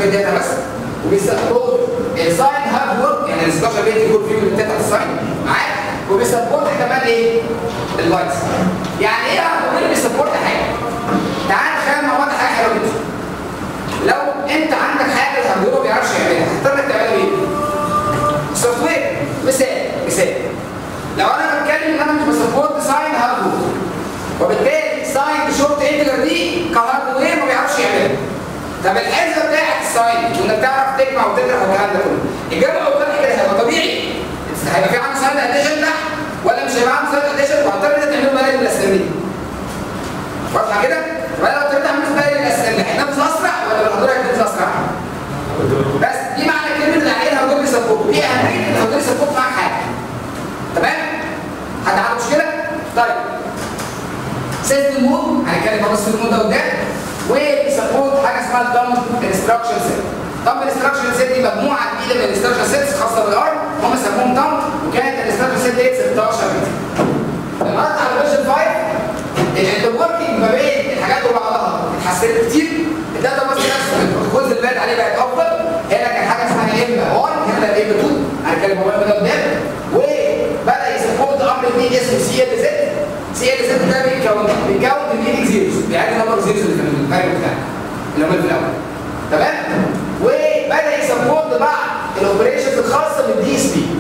بيت داتا بس، وبيسبورت الساين هاردوير يعني ال 16 بيت يكون فيه الداتا الساين معاك، وبيسبورت كمان ايه؟ اللايتس. يعني ايه هاردوير بيسبورت حاجه؟ تعال نتخيل مع بعض حاجه حلوه جدا. لو انت عندك حاجه الهاردوير ما بيعرفش يعملها هتضطر انك تعملها بايه؟ سوفت وير. مثال لو انا بتكلم ان انا مش بسبورت ساين هاردوير، وبالتالي ساين شورت انتجر دي كهاردوير ما بيعرفش يعملها. طب الحزمه بتاعت الساين وانك تعرف تجمع وتطرح والكلام ده كله، الجمع والطرح كده هيبقى طبيعي. هيبقى في عنده ساين اديشن تحت ولا مش هيبقى عنده ساين اديشن؟ وهتضطر انت تعمله بلد الاسلاميه. واضحه كده؟ يبقى لو اضطريت اعمل بلد الاسلاميه هينفذ اسرع ولا الهاردوير هينفذ اسرع؟ بس دي معنى كلمه اللي عليها الهاردوير بيسبورت، دي اهميه ان الهاردوير بيسبورت معاك حاجه. تمام؟ حد عنده مشكله؟ طيب سيستم مود هنتكلم عن السيستم مود ده قدام، وبيسبورت حاجه اسمها الدمب انستراكشن سيت. دمب انستراكشن سيت دي مجموعه جديده من الانستراكشن سيتس خاصه بالارم، هم سموهم دمب، وكانت الانستراكشن سيت دي 16 بت. النهارده على فيرجن 5 الوركينج ما بين الحاجات وبعضها اتحسنت كتير، الداتا بس نفسه الجزء اللي بقت عليه بقت افضل. هنا كان حاجه اسمها ام 1 هنا الام 2 هنتكلم عن ده قدام، وبدا يسبورت امر جديد اسمه سي ال زد. سي ال زد ده بيكون الليدنج زيروز، بيعد نمبر زيروز اللي في الفارق بتاعنا اللي هم في الاول. تمام؟ وبدا يسبورت بعض الاوبريشنز الخاصه بالدي اس بي.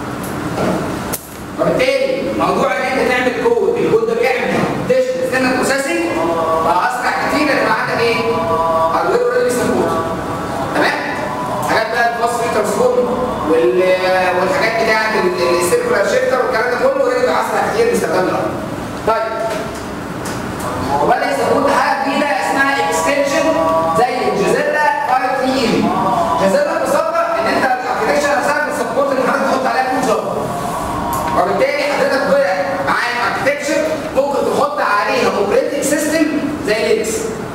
وبالتالي موضوع ان انت تعمل كود، الكود ده بيعمل ديجيتال سيجنال بروسيسنج بقى اسرع كتير لان عندك ايه؟ هاردوير اوريدي سبورت. تمام؟ حاجات بقى الباص ترانسفورم والحاجات بتاعت السيركولار شيفتر والكلام ده كله اوريدي بقى اسرع كتير باستخدام الارم. طيب وبدا يسبورت حاجه جديده اسمها اكستنشن زي الجازيلا 5 تي ام. جازيلا ببساطه ان انت الاركتكشر نفسها بتسبورت ان حضرتك تحط عليها كود جافا، وبالتالي حضرتك بقى معاك اركتكشر ممكن تحط عليها اوبريتنج سيستم زي لينكس.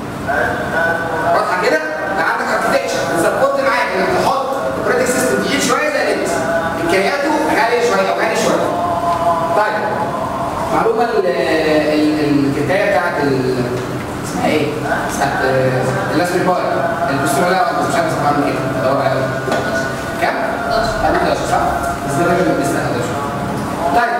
واضحه كده؟ يبقى عندك اركتكشر بتسبورت معاك انك تحط اوبريتنج سيستم تقيل شويه زي لينكس، امكانياته غاليه شويه او غالي شويه. طيب معلومه الكتابه بتاعت اسمها ايه؟ بتاعت الاسم باي البوستر لا مش عارف اسمها كده بدور عليها كام؟ 11 صح؟ بس ده راجل لسه 11. طيب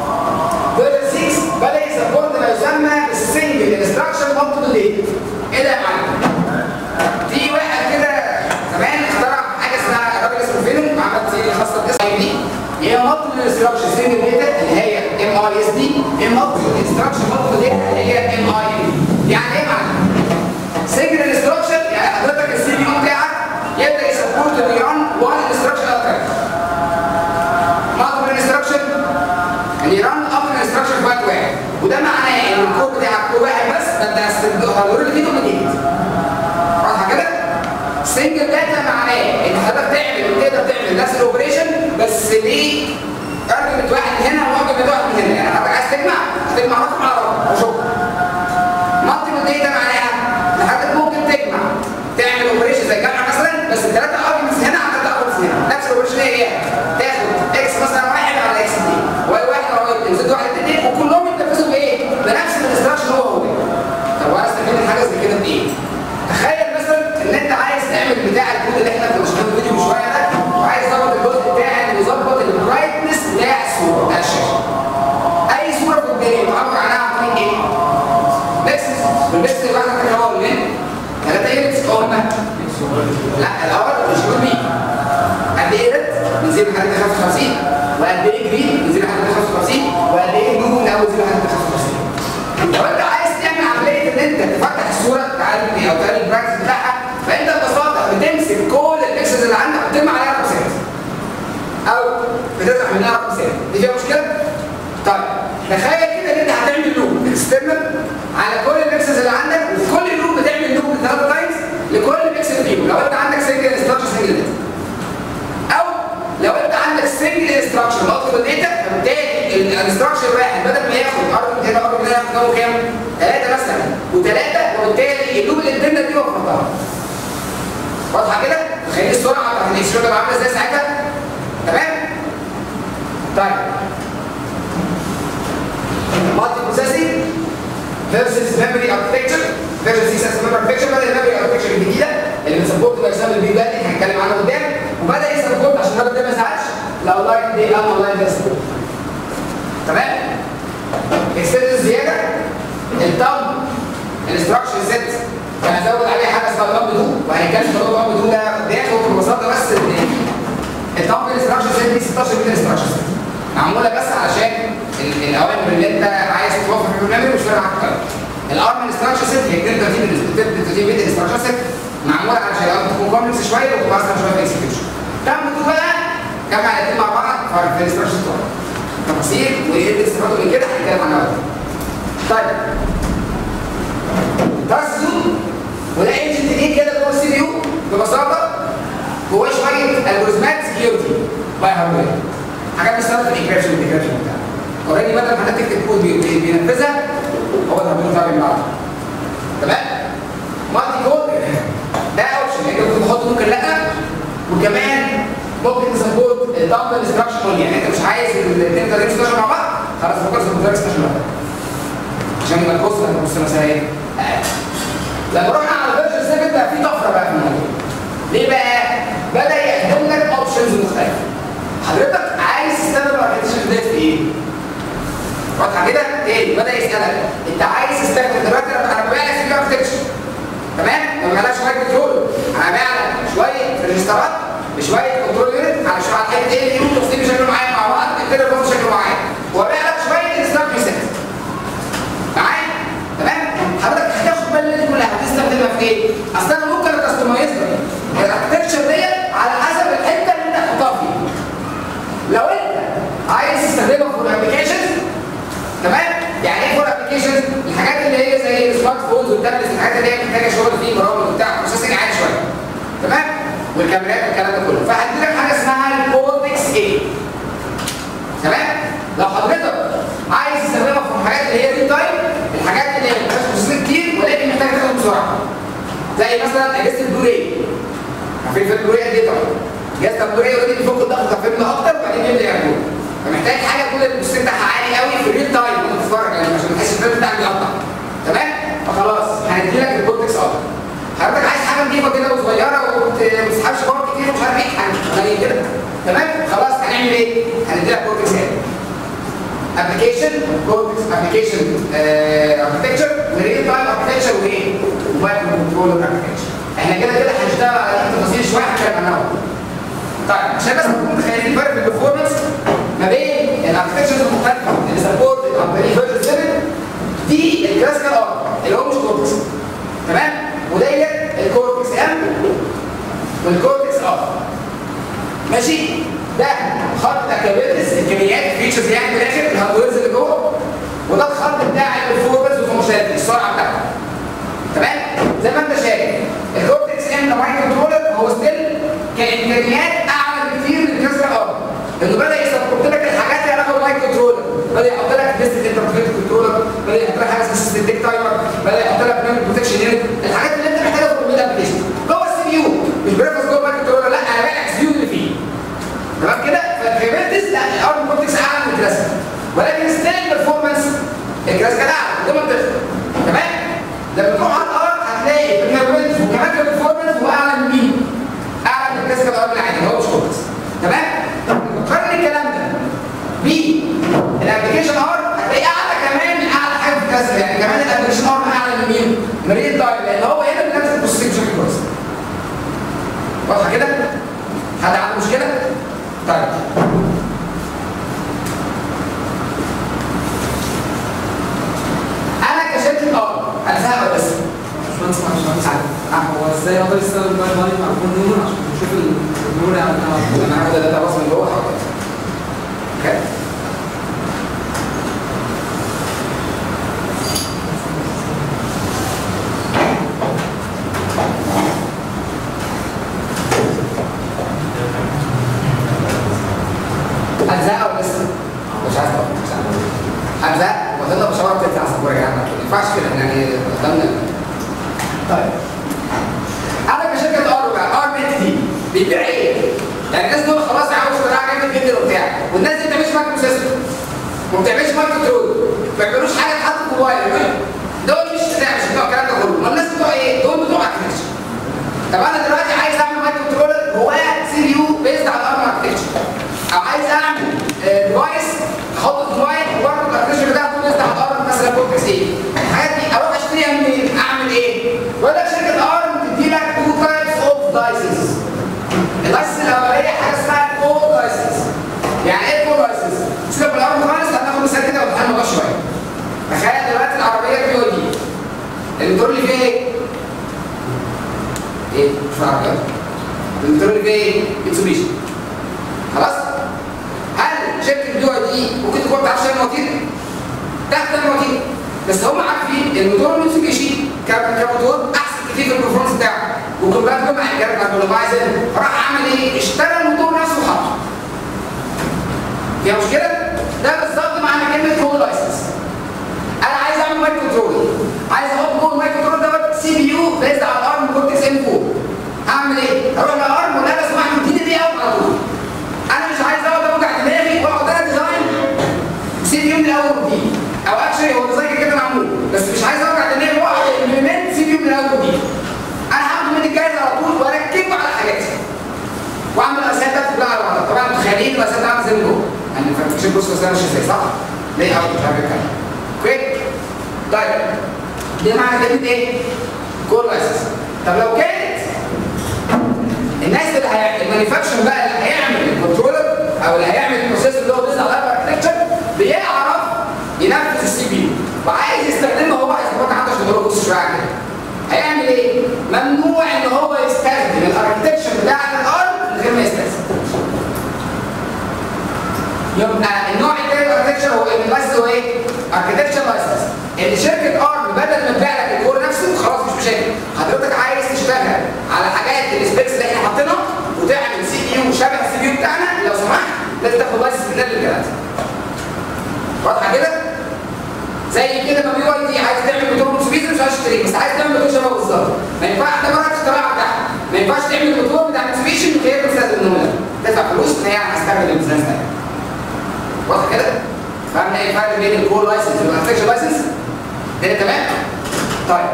فيرجن 6 بدا يسبورت ما يسمى بالسنجل انستراكشن مالتيبل ديت. ايه ده يا معلم؟ في واحد كده زمان اخترع حاجه اسمها الراجل اسمه فينوم عمل سيري خاصه بالاسم دي، هي مالتيبل انستراكشن سنجل داتا اللي هي ام اي اس دي، مالتيبل انستراكشن مالتيبل داتا اللي هي ام اي دي. يعني ايه يا معلم؟ سنجل انستراكشن يعني حضرتك السي بي يو بتاعك يبدا يسبورت بيران 1 انستراكشن اتاك. مالتيبل انستراكشن يعني يران اكتر من انستراكشن في وقت واحد، وده معناه ان الكود بتاعك كود واحد بس فانت هتقول اللي فيه دوبليكيت. واضحه كده؟ سنجل داتا معناه ان حضرتك تقدر تعمل نفس الاوبريشن بس ليه؟ ارجمنت واحد من هنا وارجمنت واحد من هنا، يعني حضرتك عايز تجمع رقم على رقم وشكرا. مالتيبل داتا معناها ان حضرتك ممكن تجمع تعمل اوبريشن زي الجمع مثلا بس ثلاثه ارجمنتس هنا على ثلاثه ارجمنتس هنا، نفس الاوبريشن هي تاخد اكس مثلا واحد على اكس 2 واي واحد على واي 2 زد واحد 2 وكلهم يتنفذوا بايه؟ بنفس الانستراكشن هو. طب وانا استفيد من حاجه زي كده بايه؟ تخيل مثلا ان انت عايز تعمل بتاع الكود اللي احنا كنا شغالين فيديو من شويه ده، وعايز تظبط الجزء بتاعك ويظبط البرايتنس بتاع الصوره بتاع الشاشه. اي صوره في الدنيا بتعبر عنها عن طريق ايه؟ بيكسلز. والبيكسل الواحده بتتكون من 3 يونتس هم لا الاول مش بي قد ايه ريد من 0 لحد 55 وقد ايه جرين من 0 لحد 55 وقد ايه بلو من اول 0 لحد 55. لو انت عايز تعمل عمليه ان انت تفتح الصوره تعالج او تعالج البراكتس بتاعها، فانت ببساطه بتمسك كل البيكسلز اللي عندك وتجمع عليها رقم ثابت او بتطرح منها رقم ثابت. دي فيها مشكله؟ طيب تخيل كده ان انت هتعمل لوب اكسترنال على كل البيكسلز اللي عندك، وفي كل لوب بتعمل لوب 3 تايمز لكل بيكسل فيهم. لو انت عندك سنجل انستراكشن سنجل داتا، او لو انت عندك سنجل انستراكشن مالتيبل داتا، فبالتالي الانستراكشن واحد بدل ما ياخد ارجمنت هنا ارجمنت هنا ياخد كام؟ 3 مثلا و3، وبالتالي اللوب الانترنال دي وفرتها. واضحه كده؟ تخيل السرعه بتاعت الاكسشن تبقى عامله ازاي ساعتها؟ تمام؟ طيب مالتي بروسيسنج versus memory architecture versus memory architecture. بدل الميموري architecture الجديده اللي بيسبورت ما يسمى البي بادي هنتكلم عنه قدام، وبدا يسبورت عشان الراجل ده ما يزعلش الاونلاين دي اونلاين ده سبورت. تمام؟ اكستنشن زياده التام الاستراكشر سيت كان ازود عليه حاجه اسمها التام دو، وهنتكلم في التام دو ده قدام ببساطه. بس التام الاستراكشر سيت دي 16 متر استراكشر سيت معموله بس علشان الاوامر اللي انت عايز توفر في البرنامج مش فارق معاك. الارم استراكشر سيت هي 32 متر استراكشر سيت معموله علشان تكون كومبلكس شويه وتكون اسرع شويه في الاكسكيوشن. تام دو بقى جمع الاثنين مع بعض في الاستراكشر سيت تفاصيل وايه استفادوا من كده هنتكلم عنها بقى. طيب تاسو وده انجن جديد كده جوه السي بي يو ببساطه جواه شويه الجوريزمات سكيورتي باي هاردوير، حاجات بتستخدم في الانكريبشن والديكريبشن بتاعها. اوريدي بدل ما حضرتك تكتب كود بينفذها هو الهاردوير بتاعه بيعملها. تمام؟ مالتي كود ده اوبشن انت ممكن تحطه ممكن لا، وكمان ممكن تسبورت الدبل انستراكشن يعني انت مش عايز الاثنين طريقين يشتغلوا مع بعض خلاص فكر في الطريقه انستراكشن عشان يبقى الكوست هتبص مثلا ايه؟ لما رحنا على فيرجن 7 بقى في طفره بقى في الموضوع. ليه بقى؟ بدا يقدم لك اوبشنز مختلفه. حضرتك عايز تستخدم الاركتشر ديت في ايه؟ واضحه كده؟ ايه؟ بدا يسالك انت عايز تستخدم دلوقتي انا ببيع لك في اركتشر تمام؟ ما ببيعلكش شويه كنترول، انا ببيع لك شويه ريجسترات بشويه كنترول يونت على حته ايه اللي يوم تصميم شكله معايا مع بعض كده برضه شكله معايا، وببيع لك شويه انستراكشن سيت. معايا؟ تمام؟ حضرتك هتاخد بالك دي كلها هتستخدمها في ايه؟ اصل انا ممكن اكستمايز الاركتشر ديت على حسب الحته اللي انت هتحطها فيها. لو انت عايز تستخدمها في الابلكيشنز تمام؟ يعني ايه فور ابلكيشنز؟ الحاجات اللي هي زي السمارت فونز والتابلتس، الحاجات اللي هي محتاجه شغل فيه برامج وبتاع بروسيسنج عالي شويه. تمام؟ والكاميرات والكلام ده كله، فهدي لك حاجه اسمها الكورتكس اي. تمام؟ لو حضرتك عايز تستخدمها في الحاجات اللي هي ريل تايم، الحاجات اللي هي ما فيهاش بروسيسنج كتير ولكن محتاجه تاخد بسرعه. زي مثلا اجهزه البلوراي. عارفين فيلم البلوراي قد ايه طبعا؟ جهاز البلوراي اوريدي بيفك الضغط بتاع الفيلم اكتر وبعدين يبدا يعمله. فمحتاج حاجه تكون البروسيسنج بتاعها عالي قوي في الريل تايم وانت بتتفرج يعني عشان ما تحسش الفيلم بتاعك بيقطع. تمام؟ فخلاص هندي لك الكورتكس اكتر. حضرتك عايز حاجه نضيفه كده وصغيره وما بتسحبش باور كتير ومش عارف ايه حاجه غاليه كده. تمام؟ خلاص هنعمل ايه؟ هندي لك كورتكس ايه؟ ابلكيشن كورتكس ابلكيشن اركتكتشر وريل تايم اركتكتشر وايه؟ ومايكرو كنترولر اركتكتشر. احنا كده هنشتغل على تفاصيل شويه هنتكلم عنها. طيب عشان بس نكون متخيلين الفرق في البرفورمانس ما بين الاركتكتشرز المختلفه اللي سبورتد عن طريق فيرجن 7 دي الكلاسيكال ار اللي هو مش كورتكس. تمام؟ وديت الكورتكس ام والكورتكس ار. ماشي؟ ده خط الكابيلتيز الكميات الفيتشرز يعني في الاخر الهاردويرز اللي جوه، وده الخط بتاع البرفورمانس والفانكشناليتي السرعه بتاعته. تمام؟ زي ما انت شايف الكورتكس ام كمايكرو كنترولر هو ستيل كامكانيات اعلى بكتير من الكلاسيكال ار، لانه بدا يسبورت لك الحاجات اللي علاقه بالمايكرو كنترولر، بدا يحط لك ديستنت انترفيس كنترولر، بدا يحط لك حاجه اسمها سيستم ديك تايمر، بدا يحط لك ميموري بروتكشن يونت، الحاجات اللي انت محتاجها في الميد ابلكيشن جوه السي بي يو مش بريفرنس جوه المايكرو كنترولر، لا انا بايع السي بي يو اللي فيه. تمام كده؟ فالكابيلتيز لا الارم كورتكس اعلى من الكلاسيكال، ولكن ستيل برفورمانس الكلاسيكال اعلى ده منطقي. تمام؟ لما تروح على الارم هتلاقي الكابيلتيز وكمان البرفورمانس هو اعلى من مين؟ اعلى من الكلاسيكال ارم العادي هو مش كورتكس. تمام؟ نقارن الكلام ده بالابلكيشن ار هتلاقي اعلى كمان من اعلى حاجه في الكلاسيكال، يعني كمان الابلكيشن ار اعلى من مين؟ من الريل تايم، لان هو هنا بنفس البروسيسنج بشكل كويس. واضحه كده؟ حد عنده مشكله؟ طيب انا كشركه انا فاهم بس مش عارف هو ازاي يقدر يستخدم اللاين مع كل نيورون عشان نشوف النيورون يعني انا هاخد الداتا باص من جوه حاضر. اوكي اجزاء او لسه مش عايز اجزاء وهتفضل بشرط تطلع صبور يا جماعه ما ينفعش كده يعني قدامنا. طيب انا كشركه ار دي بيبيع ايه؟ يعني الناس دول خلاص عاوز اختراع جامد جدا وبتاع، والناس دي ما بتعملش مايكرو سيستم وما بتعملش مايكرو كنترول، ما بيعملوش حاجه تحط في الموبايل، دول مش بتوع الكلام ده كله، ما الناس بتوع ايه؟ دول بتوع اركتكتشر. طب انا دلوقتي عايز اعمل مايكرو كنترولر جواه سي بي يو بيزد على الارم اركتشر، او عايز اعمل ديفايس احط الديفايس وبرضه الاركتشر بتاعته بيزد على الارم مثلا كورتكس ايه. الحاجات دي اروح اشتريها منين؟ اعمل ايه؟ بيقول لك شركه ارم بتدي لك 2 تايبس اوف لايسنس. اللايسنس الاولانيه حاجه اسمها كود لايسنس. يعني ايه كود لايسنس؟ سيبك من الارم خالص، هناخد مثال كده ونتفهم الموضوع شويه. تخيل دلوقتي العربيه البي او دي الموتور اللي فيها ايه؟ ايه؟ مش عارف. الموتور اللي فيها ايه؟ ميتسوبيشي. خلاص؟ هل شركه البي او دي ممكن تكون بتعرف تعمل مواتير؟ تحت المواتير. بس هم عارفين الموتور الميتسوبيشي كموتور احسن كتير في البرفورمانس بتاعه، وكان بقى مع الجرد مع البلومايزر، راح عمل ايه؟ اشترى الموتور نفسه وحطه. فيها مشكله؟ ده بالظبط معنى كلمه كود لايسنس. انا عايز اعمل مايكرو كنترول، عايز احط جوه المايكرو كنترول دوت سي بي يو بيزد على الارم كورتكس ام 4. هعمل ايه؟ اروح للارم ولا انا اسمح له اديني دي اوت على طول. انا مش عايز اقعد اوجع دماغي واقعد انا ديزاين سي بي يو من الاول وجديد، او اكشلي هو ديزاين كده معمول، بس مش عايز اوجع دماغي واقعد امبلمنت سي بي يو من الاول وجديد. انا هاخده من الجاهز على طول واركبه على حاجاتي واعمل الاساسات بتاعتي كلها على بعضها. طبعا متخيلين الاساسات عامله زي من جوه، يعني فاكرين بصوا الاساسات ماشيه ازاي، صح؟ ليه اوت مش عارف كده. اوكي؟ طيب ده معنى كلمه ايه؟ كود لايسنس. طب لو كانت الناس اللي المانيفاكتشر بقى اللي هيعمل الكنترولر او اللي هيعمل البروسيسور اللي هو بيزد على الارم اركتشر بيعرف ينفذ السي بي يو وعايز يستخدمها، هو عايز يبقى عنده عشان يقول بص شويه كده. هيعمل ايه؟ ممنوع ان هو يستخدم الاركتشر بتاع الارم من غير ما يستخدم. يبقى النوع الثاني من الاركتشر هو بس هو ايه؟ اركتشر لايسنس. ان شركه ارم بدل ما تبيع لك الكور نفسه خلاص مش مشاكل، حضرتك عايز تشتغل على حاجات السبيكس اللي احنا حاطينها وتعمل سي بي يو شبه السي بي يو بتاعنا، لو سمحت لازم تاخد لايسنس من الكلام ده. واضحه كده؟ زي كده ما بي واي دي عايز تعمل موتور موتسوبيشي مش عايز تشتريه، بس عايز تعمل موتور شبهه بالظبط. ما ينفعش ده مرة اختراع بتاعها، ما ينفعش تعمل الموتور بتاع موتسوبيشي من غير ما تستخدم النموذج، تدفع فلوس ان هي هستخدم البزنس ده. واضح كده؟ فهمنا ايه الفرق بين الكور لايسنس والاركتشر لايسنس؟ كده تمام؟ طيب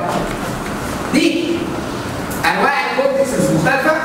دي انواع الكورتكس المختلفه.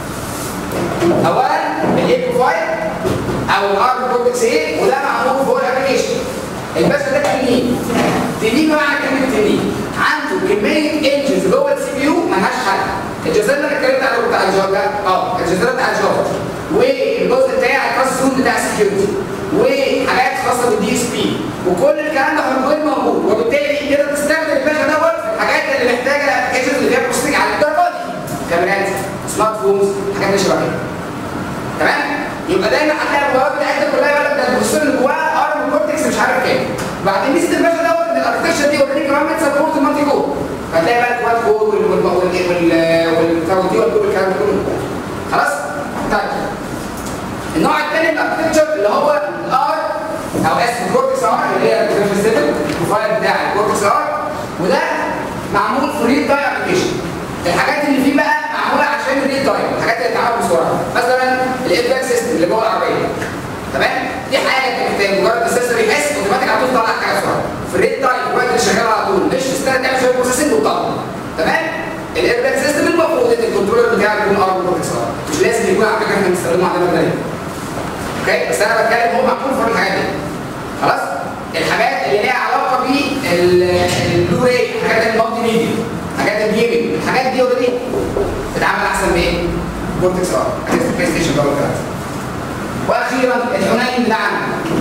اولا الاي بروفايل او الارم كورتكس ايه، وده معمول فوق الابلكيشن. الباشا ده تنين. تنين معنى كلمه تنين عنده كميه انجز جوه السي بي يو مالهاش حل. الجزء اللي انا اتكلمت عنه بتاع الجافا ده الجزء بتاع الجافا، والجزء بتاع الكلاس زون بتاع السكيورتي، وحاجات خاصه بالدي اس بي، وكل الكلام ده موجود، وبالتالي تقدر تستخدم الباشا دوت في الحاجات اللي محتاجه الابلكيشنز اللي فيها بروسيسنج على الدرجه دي، كاميرات، سمارت فونز، حاجات اللي شبه كده. تمام؟ يبقى دايما هتلاقي البوابات بتاعتنا كلها يقول لك ده البروسيسور اللي جواه ارم كورتكس مش عارف كام. وبعدين ميزه الباشا دوت ان الاركتشر دي اوريدي كمان بتسبورت المالتي كود، فهتلاقي بقى الكواد كود والكاونتي والكلام ده كله. خلاص؟ طيب النوع الثاني من الاركتشر اللي هو الار او اسمه كورتكس ار اللي هي البروفايل بتاع الكورتكس ار، وده معمول في ريل تايم ابلكيشن. الحاجات اللي فيه بقى معموله عشان الريل تايم، الحاجات اللي بتتعمل بسرعه، مثلا الايدباك سيستم اللي جوه العربيه. تمام؟ دي حاجه مجرد السنسور يحس اوتوماتيك على طول طلع حاجه بسرعه في الريل تايم، الوقت اللي شغال على طول، مش تستنى تعمل شويه بروسيسنج وتطلع. تمام؟ الايدباك سيستم المفروض ان الكنترولر بتاعك يكون ارم كورتكس ار، مش لازم يكون على فكره احنا بنستخدمه عندنا دايما. اوكي؟ بس انا بتكلم هو معمول في الحاجات دي. خلاص؟ الحاجات اللي ليها علاقه بالبلو راي، الحاجات المالتي ميديا، حاجات الجيمنج، الحاجات دي اوريدي بتتعامل احسن بايه؟ كورتكس ار، حاجات البلاي ستيشن بقى والكلام ده. واخيرا الحنين بتاعنا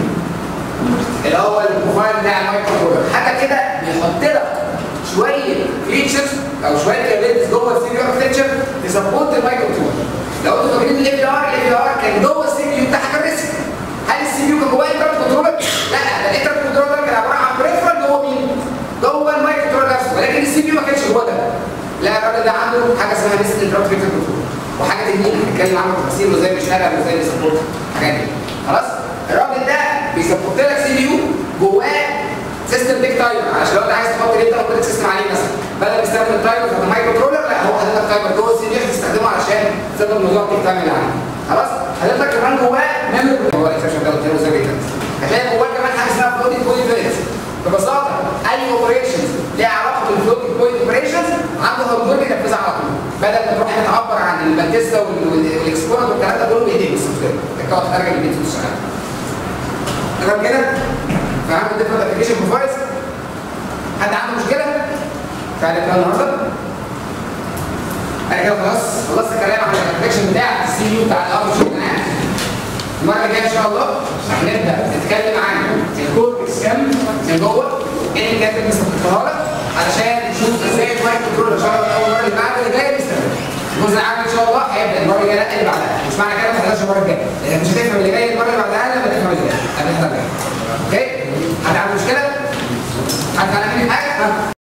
اللي هو البروفايل بتاع المايكرو كنترولر، حاجه كده بيحط لك شويه فيتشرز او شويه كابلز جوه السي بي يو اركتشر تسبورت المايكرو كنترولر. لو انتوا فاكرين الاي بي ار كان جوه السي بي يو بتاعها كان ريسك. هل السي بي يو كان جواه انترنت كنترولر؟ لا، ده الانترنت كنترولر كان عباره عن بريفرال جوه مين؟ جوه المايكرو كنترولر نفسه، ولكن السي بي يو ما كانش جوه ده. لا، الراجل ده عنده حاجه اسمها ليست انترنت كنترولر وحاجه تانية هنتكلم عنها بالتفصيل وازاي بيشتغل وازاي بيسبورت الحاجات دي. خلاص؟ الراجل ده بيسبورت لك سي بي يو جواه سيستم بيك تايمر، عشان لو انت عايز تحط ريت اوبريتنج سيستم عليه مثلا، بدل ما تستخدم التايمر بتاع المايكرو كنترولر، لا هو حاطط لك تايمر جوه السي بي يو تستخدمه علشان تقدر الموضوع بيك تايمر اللي عليه. خلاص؟ حاطط لك كمان جواه ميموري، هو الاكسشن ده قلت له ازاي بيتنفذ. هتلاقي جواه كمان حاجه اسمها فلوتنج بوينت فيريز. ببساطه اي اوبريشنز ليها علاقه بالفلوتنج بوينت اوبريشنز عنده هاردوير بينفذها على طول. بدل ما تروح تعبر عن الباتيستا والاكسبوننت والكلام ده كله بايديك بس كده تقعد تترجم البيت وتشتغل. تمام كده؟ فهمت الديفرنت ابلكيشن بروفايلز؟ حد عنده مشكله؟ فعلا كده النهارده؟ انا كده خلاص خلصت الكلام عن الابلكيشن بتاع السي يو بتاع الارض والجناح. المره الجايه ان شاء الله هنبدا نتكلم عن الكورتكس كام من جوه ايه اللي كانت مستخدمها لك علشان نشوف ازاي المايك كنترول ان شاء الله اول مره اللي بعد اللي جاي بيستخدم. الجزء العام ان شاء الله هيبدا المره الجايه لا اللي بعدها، مش معنى كده ما تحضرش المره الجايه، لانك مش هتفهم اللي جاي المره اللي بعدها لما تفهم اللي جاي. هتحضر. اوكي؟ حد عنده مشكله؟ حد عنده حاجه؟